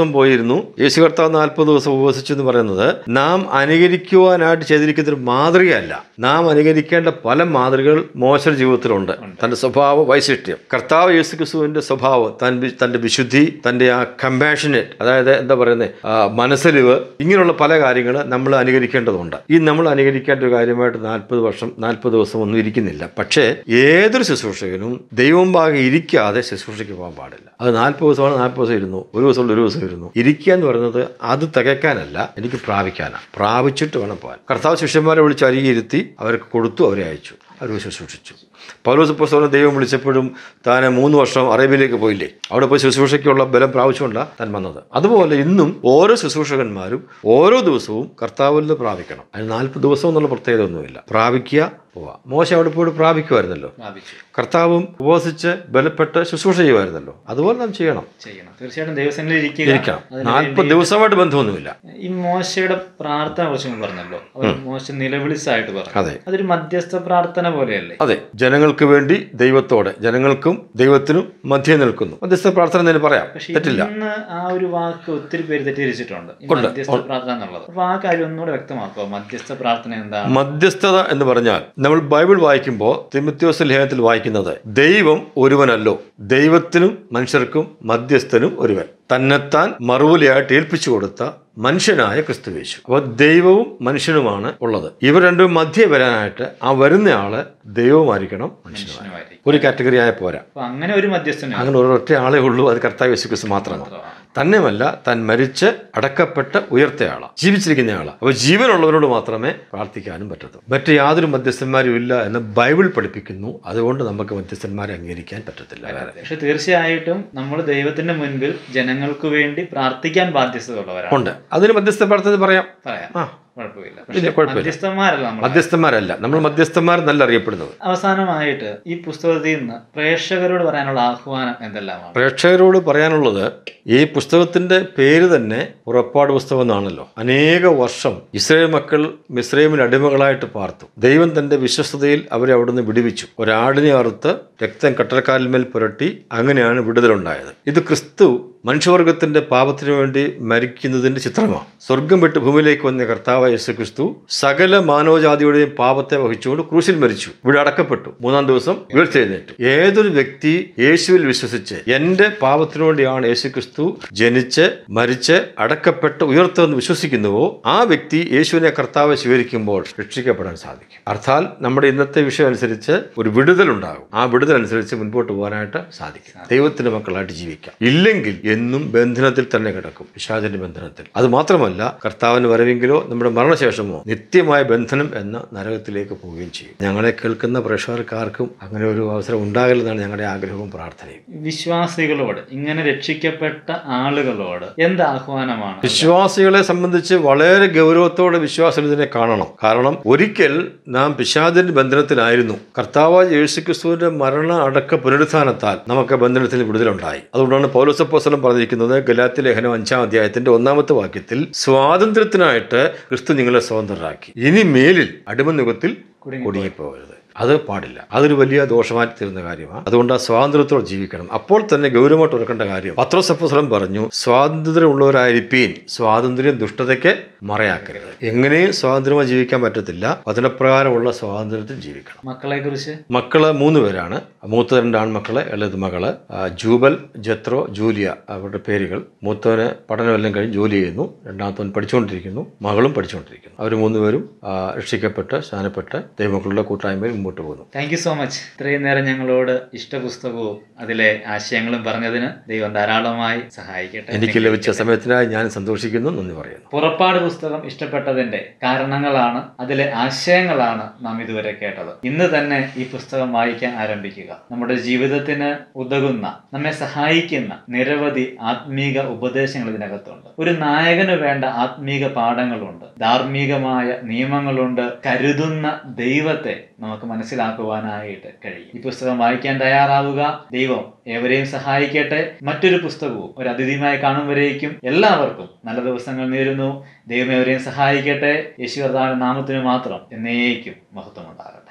ഇരുന്നു. യേശു കർത്താവ് നാൽപ്പത് ദിവസം ഉപവസിച്ചു എന്ന് പറയുന്നത് നാം അനുകരിക്കുവാനായിട്ട് ചെയ്തിരിക്കുന്ന ഒരു മാതൃകയല്ല. നാം അനുകരിക്കേണ്ട പല മാതൃകകൾ മോശയുടെ ജീവിതത്തിലുണ്ട്. തൻ്റെ സ്വഭാവ വൈശിഷ്ട്യം, കർത്താവ് യേശു ക്രിസ്തുവിൻ്റെ സ്വഭാവം, തൻ തൻ്റെ വിശുദ്ധി, തൻ്റെ ആ കമ്പാഷനേറ്റ്, അതായത് എന്താ പറയുന്നത്, മനസ്സലിവ്, ഇങ്ങനെയുള്ള പല കാര്യങ്ങൾ നമ്മൾ അനുകരിക്കേണ്ടതുണ്ട്. ഈ നമ്മൾ അനുകരിക്കേണ്ട ഒരു കാര്യമായിട്ട് നാൽപ്പത് വർഷം നാൽപ്പത് ദിവസം ഒന്നും ഇരിക്കുന്നില്ല. പക്ഷേ ഏതൊരു ശുശ്രൂഷകനും ദൈവം ഭാഗം ഇരിക്കാതെ ശുശ്രൂഷയ്ക്ക് പോകാൻ പാടില്ല. അത് നാൽപ്പത് ദിവസമാണ്, നാൽപ്പത് ദിവസം ഇരുന്നു, ഒരു ദിവസം ഒരു ദിവസം ഇരുന്നു. ഇരിക്കുക എന്ന് പറയുന്നത് അത് തികയ്ക്കാനല്ല, എനിക്ക് പ്രാപിക്കാനാണ്. പ്രാപിച്ചിട്ട് വേണം പോകാൻ. കർത്താവ് ശിഷ്യന്മാരെ വിളിച്ച് അരികിരുത്തി അവർക്ക് കൊടുത്തു, അവരെ അയച്ചു, അവർ ശുശ്രൂഷിച്ചു. പൗലോസ് അപ്പോസ്തലനെ ദൈവം വിളിച്ചപ്പോഴും താൻ മൂന്ന് വർഷം അറേബ്യയിലേക്ക് പോയില്ലേ, അവിടെ പോയി ശുശ്രൂഷയ്ക്കുള്ള ബലം പ്രാപിച്ചുകൊണ്ടാണ് താൻ വന്നത്. അതുപോലെ ഇന്നും ഓരോ ശുശ്രൂഷകന്മാരും ഓരോ ദിവസവും കർത്താവിൽ നിന്ന് പ്രാപിക്കണം. അതിന് നാൽപ്പത് ദിവസം എന്നുള്ള പ്രത്യേകത ഒന്നുമില്ല. പ്രാപിക്കുക, പോവാം. മോശ അവിടെ പോയിട്ട് പ്രാപിക്കുമായിരുന്നല്ലോ. കർത്താവും ഉപവസിച്ച് ബലപ്പെട്ട് ശുശ്രൂഷ ചെയ്യുമായിരുന്നല്ലോ. അതുപോലെ നാം ചെയ്യണം. തീർച്ചയായിട്ടും ദൈവസന്നിധിയിൽ ഇരിക്കണം. നാൽപ്പത് ദിവസമായിട്ട് ബന്ധമൊന്നുമില്ല. ഈ മോശയുടെ പ്രാർത്ഥന കുറിച്ച് പറഞ്ഞല്ലോ, മോശ നിലവിളിച്ചായിട്ട് പറഞ്ഞു. അതെ, അതൊരു മധ്യസ്ഥ പ്രാർത്ഥന പോലെയല്ലേ? അതെ, ജനങ്ങൾക്ക് വേണ്ടി ദൈവത്തോടെ, ജനങ്ങൾക്കും ദൈവത്തിനും മധ്യേ നിൽക്കുന്നു. മധ്യസ്ഥ പ്രാർത്ഥന എന്ന് പറയാം, തെറ്റില്ല. ആ ഒരു വാക്ക് ഒത്തിരി പേര് തെറ്റിദ്ധരിച്ചിട്ടുണ്ട്, മധ്യസ്ഥ പ്രാർത്ഥന എന്നുള്ളത്. അപ്പൊ ആ കാര്യം ഒന്നുകൂടെ വ്യക്തമാക്കുക. മധ്യസ്ഥ പ്രാർത്ഥന എന്താണ്? മധ്യസ്ഥത എന്ന് പറഞ്ഞാൽ നമ്മൾ ബൈബിൾ വായിക്കുമ്പോൾ തിമോഥെയോസ് ലേഖനത്തിൽ വായിക്കുന്നത് ദൈവം ഒരുവനല്ലോ, ദൈവത്തിനും മനുഷ്യർക്കും മധ്യസ്ഥനും ഒരുവൻ, തന്നെത്താൻ മറുപടിയായിട്ട് ഏൽപ്പിച്ചു കൊടുത്ത മനുഷ്യനായ ക്രിസ്തുയേശു. അപ്പോൾ ദൈവവും മനുഷ്യനുമാണ് ഉള്ളത്. ഇവർ രണ്ടും മധ്യേ വരാനായിട്ട് ആ വരുന്നയാള് ദൈവവുമായിരിക്കണം, മനുഷ്യനുമായിരിക്കും. ഒരു കാറ്റഗറി ആയ പോരാ. അങ്ങനെ ഒരു മധ്യസ്ഥൻ, അങ്ങനെ ഒരൊറ്റ ആളേ ഉള്ളൂ, അത് കർത്താവ് യേശു ക്രിസ്തു മാത്രമാണ്. തന്നെയുമല്ല, താൻ മരിച്ച് അടക്കപ്പെട്ട് ഉയർത്തയാളാണ്, ജീവിച്ചിരിക്കുന്നയാളാണ്. അപ്പോൾ ജീവനുള്ളവരോട് മാത്രമേ പ്രാർത്ഥിക്കാനും പറ്റത്തുള്ളൂ. മറ്റ് യാതൊരു മധ്യസ്ഥന്മാരും ഇല്ല എന്ന് ബൈബിൾ പഠിപ്പിക്കുന്നു. അതുകൊണ്ട് നമുക്ക് മധ്യസ്ഥന്മാരെ അംഗീകരിക്കാൻ പറ്റത്തില്ല. പക്ഷെ തീർച്ചയായിട്ടും നമ്മൾ ദൈവത്തിന്റെ മുൻപിൽ ജനങ്ങൾക്ക് വേണ്ടി പ്രാർത്ഥിക്കാൻ ബാധ്യതയുള്ളവരാണ്. ഉണ്ട്. അതിന് മധ്യസ്ഥ പ്രാർത്ഥന പറയാം. പറയാം, കുഴപ്പമില്ല. മധ്യസ്ഥന്മാരല്ല, മധ്യസ്ഥന്മാരല്ല, നമ്മൾ മധ്യസ്ഥന്മാർ നല്ല അറിയപ്പെടുന്നത്. അവസാനമായിട്ട് ഈ പുസ്തകത്തിൽ നിന്ന് പ്രേക്ഷകരോട് പറയാനുള്ള ആഹ്വാനം എന്തെല്ലാമാണ്? പ്രേക്ഷകരോട് പറയാനുള്ളത്, ഈ പുസ്തകത്തിന്റെ പേര് തന്നെ പുറപ്പാട് പുസ്തകം എന്നാണല്ലോ. അനേക വർഷം ഇസ്രായേൽ മക്കൾ മിസ്രൈമിൽ അടിമകളായിട്ട് പാർത്തു. ദൈവം തന്റെ വിശ്വസ്തതയിൽ അവരെ അവിടുന്ന് വിടുവിച്ചു. ഒരാടിനെ അറുത്ത് രക്തം കട്ടരക്കാലിന്മേൽ പുരട്ടി, അങ്ങനെയാണ് വിടുതലുണ്ടായത്. ഇത് ക്രിസ്തു മനുഷ്യവർഗത്തിന്റെ പാപത്തിനു വേണ്ടി മരിക്കുന്നതിന്റെ ചിത്രമാണ്. സ്വർഗം വിട്ട് ഭൂമിയിലേക്ക് വന്ന കർത്താവ് യേശു ക്രിസ്തു സകല മാനവജാതിയുടെയും പാപത്തെ വഹിച്ചുകൊണ്ട് ക്രൂശിൽ മരിച്ചു, ഇവിടെ അടക്കപ്പെട്ടു, മൂന്നാം ദിവസം ഉയർത്തെഴുന്നേറ്റു. ഏതൊരു വ്യക്തി യേശുവിൽ വിശ്വസിച്ച് എന്റെ പാപത്തിനു വേണ്ടിയാണ് യേശു ക്രിസ്തു ജനിച്ച് മരിച്ച് അടക്കപ്പെട്ട് ഉയർത്തെന്ന് വിശ്വസിക്കുന്നുവോ, ആ വ്യക്തി യേശുവിനെ കർത്താവ് സ്വീകരിക്കുമ്പോൾ രക്ഷിക്കപ്പെടാൻ സാധിക്കും. അർത്ഥാൽ നമ്മുടെ ഇന്നത്തെ വിഷയം അനുസരിച്ച് ഒരു വിടുതലുണ്ടാകും. ആ വിടുതൽ അനുസരിച്ച് മുൻപോട്ട് പോകാനായിട്ട് സാധിക്കും. ദൈവത്തിന്റെ മക്കളായിട്ട് ജീവിക്കാം. ഇല്ലെങ്കിൽ എന്നും ബന്ധനത്തിൽ തന്നെ കിടക്കും, പിശാചിന്റെ ബന്ധനത്തിൽ. അത് മാത്രമല്ല, കർത്താവിന് വരവെങ്കിലോ നമ്മുടെ മരണശേഷമോ നിത്യമായ ബന്ധനം എന്ന നരകത്തിലേക്ക് പോവുകയും ചെയ്യും. ഞങ്ങളെ കേൾക്കുന്ന പ്രേക്ഷകർക്കാർക്കും അങ്ങനെ ഒരു അവസരം ഉണ്ടാകില്ലെന്നാണ് ഞങ്ങളുടെ ആഗ്രഹവും പ്രാർത്ഥനയും. വിശ്വാസികളോട്, ഇങ്ങനെ രക്ഷിക്കപ്പെട്ട ആളുകളോട് എന്ത് ആഹ്വാനമാണ്? വിശ്വാസികളെ സംബന്ധിച്ച് വളരെ ഗൗരവത്തോടെ വിശ്വാസം ഇതിനെ കാണണം. കാരണം ഒരിക്കൽ നാം പിശാചിന്റെ ബന്ധനത്തിലായിരുന്നു. കർത്താവ് യേശുക്രിസ്തുവിന്റെ മരണ അടക്ക പുനരുത്ഥാനത്താൽ നമുക്ക് ബന്ധനത്തിൽ വിടുതലുണ്ടായി. അതുകൊണ്ടാണ് പൗലോസ് അപ്പോസ്തലൻ പറഞ്ഞിരിക്കുന്നത് ഗലാത്യ ലേഖനം അഞ്ചാം അധ്യായത്തിന്റെ ഒന്നാമത്തെ വാക്യത്തിൽ, സ്വാതന്ത്ര്യത്തിനായിട്ട് ക്രിസ്തു നിങ്ങളെ സ്വതന്ത്രരാക്കി, ഇനി മേലിൽ അടിമനുഖത്തിൽ കുടുങ്ങിപ്പോകരുത്. അത് പാടില്ല. അതൊരു വലിയ ദോഷമായി തീരുന്ന കാര്യമാണ്. അതുകൊണ്ട് ആ സ്വാതന്ത്ര്യത്തോടെ ജീവിക്കണം. അപ്പോൾ തന്നെ ഗൗരവമായിട്ട് ഓർക്കേണ്ട കാര്യം, പത്രോസ് അപ്പോസ്തലൻ പറഞ്ഞു, സ്വാതന്ത്ര്യമുള്ളവരായിരിപ്പീൻ, സ്വാതന്ത്ര്യം ദുഷ്ടതയ്ക്ക് മറയാക്കരുത്. എങ്ങനെയും സ്വാതന്ത്ര്യമായി ജീവിക്കാൻ പറ്റത്തില്ല. വചനപ്രകാരമുള്ള സ്വാതന്ത്ര്യത്തിൽ ജീവിക്കണം. മക്കളെ കുറിച്ച്, മക്കള് മൂന്ന് പേരാണ്. മൂത്ത രണ്ട് ആൺമക്കള്, ഇളയത് മകള് ജൂബൽ, ജത്രോ, ജൂലിയ, അവരുടെ പേരുകൾ. മൂത്തവന് പഠനമെല്ലാം കഴിഞ്ഞ് ജോലി ചെയ്യുന്നു, രണ്ടാമത്തവൻ പഠിച്ചുകൊണ്ടിരിക്കുന്നു, മകളും പഠിച്ചുകൊണ്ടിരിക്കുന്നു. അവർ മൂന്നുപേരും രക്ഷിക്കപ്പെട്ട് സ്നാനപ്പെട്ട് ദൈവമക്കളുടെ കൂട്ടായ്മയിൽ മുമ്പോട്ട് പോകുന്നു. Thank you so much. ഇത്രയും നേരം ഞങ്ങളോട് ഇഷ്ടപുസ്തകവും അതിലെ ആശയങ്ങളും പറഞ്ഞതിന് ദൈവം ധാരാളമായി സഹായിക്കട്ടെ. എനിക്ക് ലഭിച്ച സമയത്തിനായി ഞാൻ സന്തോഷിക്കുന്നു, നന്ദി പറയുന്നു. പുറപ്പാട് പുസ്തകം ഇഷ്ടപ്പെട്ടതിന്റെ കാരണങ്ങളാണ്, അതിലെ ആശയങ്ങളാണ് നാം ഇതുവരെ കേട്ടത്. ഇന്ന് തന്നെ ഈ പുസ്തകം വായിക്കാൻ ആരംഭിക്കുക. നമ്മുടെ ജീവിതത്തിന് ഉതകുന്ന, നമ്മെ സഹായിക്കുന്ന നിരവധി ആത്മീക ഉപദേശങ്ങൾ ഇതിനകത്തുണ്ട്. ഒരു നായകന് വേണ്ട ആത്മീക പാഠങ്ങളുണ്ട്, ധാർമ്മികമായ നിയമങ്ങളുണ്ട്, കരുതുന്ന ദൈവത്തെ നമുക്ക് മനസ്സിലാക്കുവാനായിട്ട് കഴിയും. ഈ പുസ്തകം വായിക്കാൻ തയ്യാറാവുക. ദൈവം ഏവരെയും സഹായിക്കട്ടെ. മറ്റൊരു പുസ്തകവും ഒരു അതിഥിയുമായി കാണുമ്പോഴേക്കും എല്ലാവർക്കും നല്ല ദിവസങ്ങൾ നേരുന്നു. ദൈവം ഏവരെയും സഹായിക്കട്ടെ. യേശു കർത്താവിന്റെ നാമത്തിന് മാത്രം എന്നേക്കും മഹത്വം ഉണ്ടാകട്ടെ.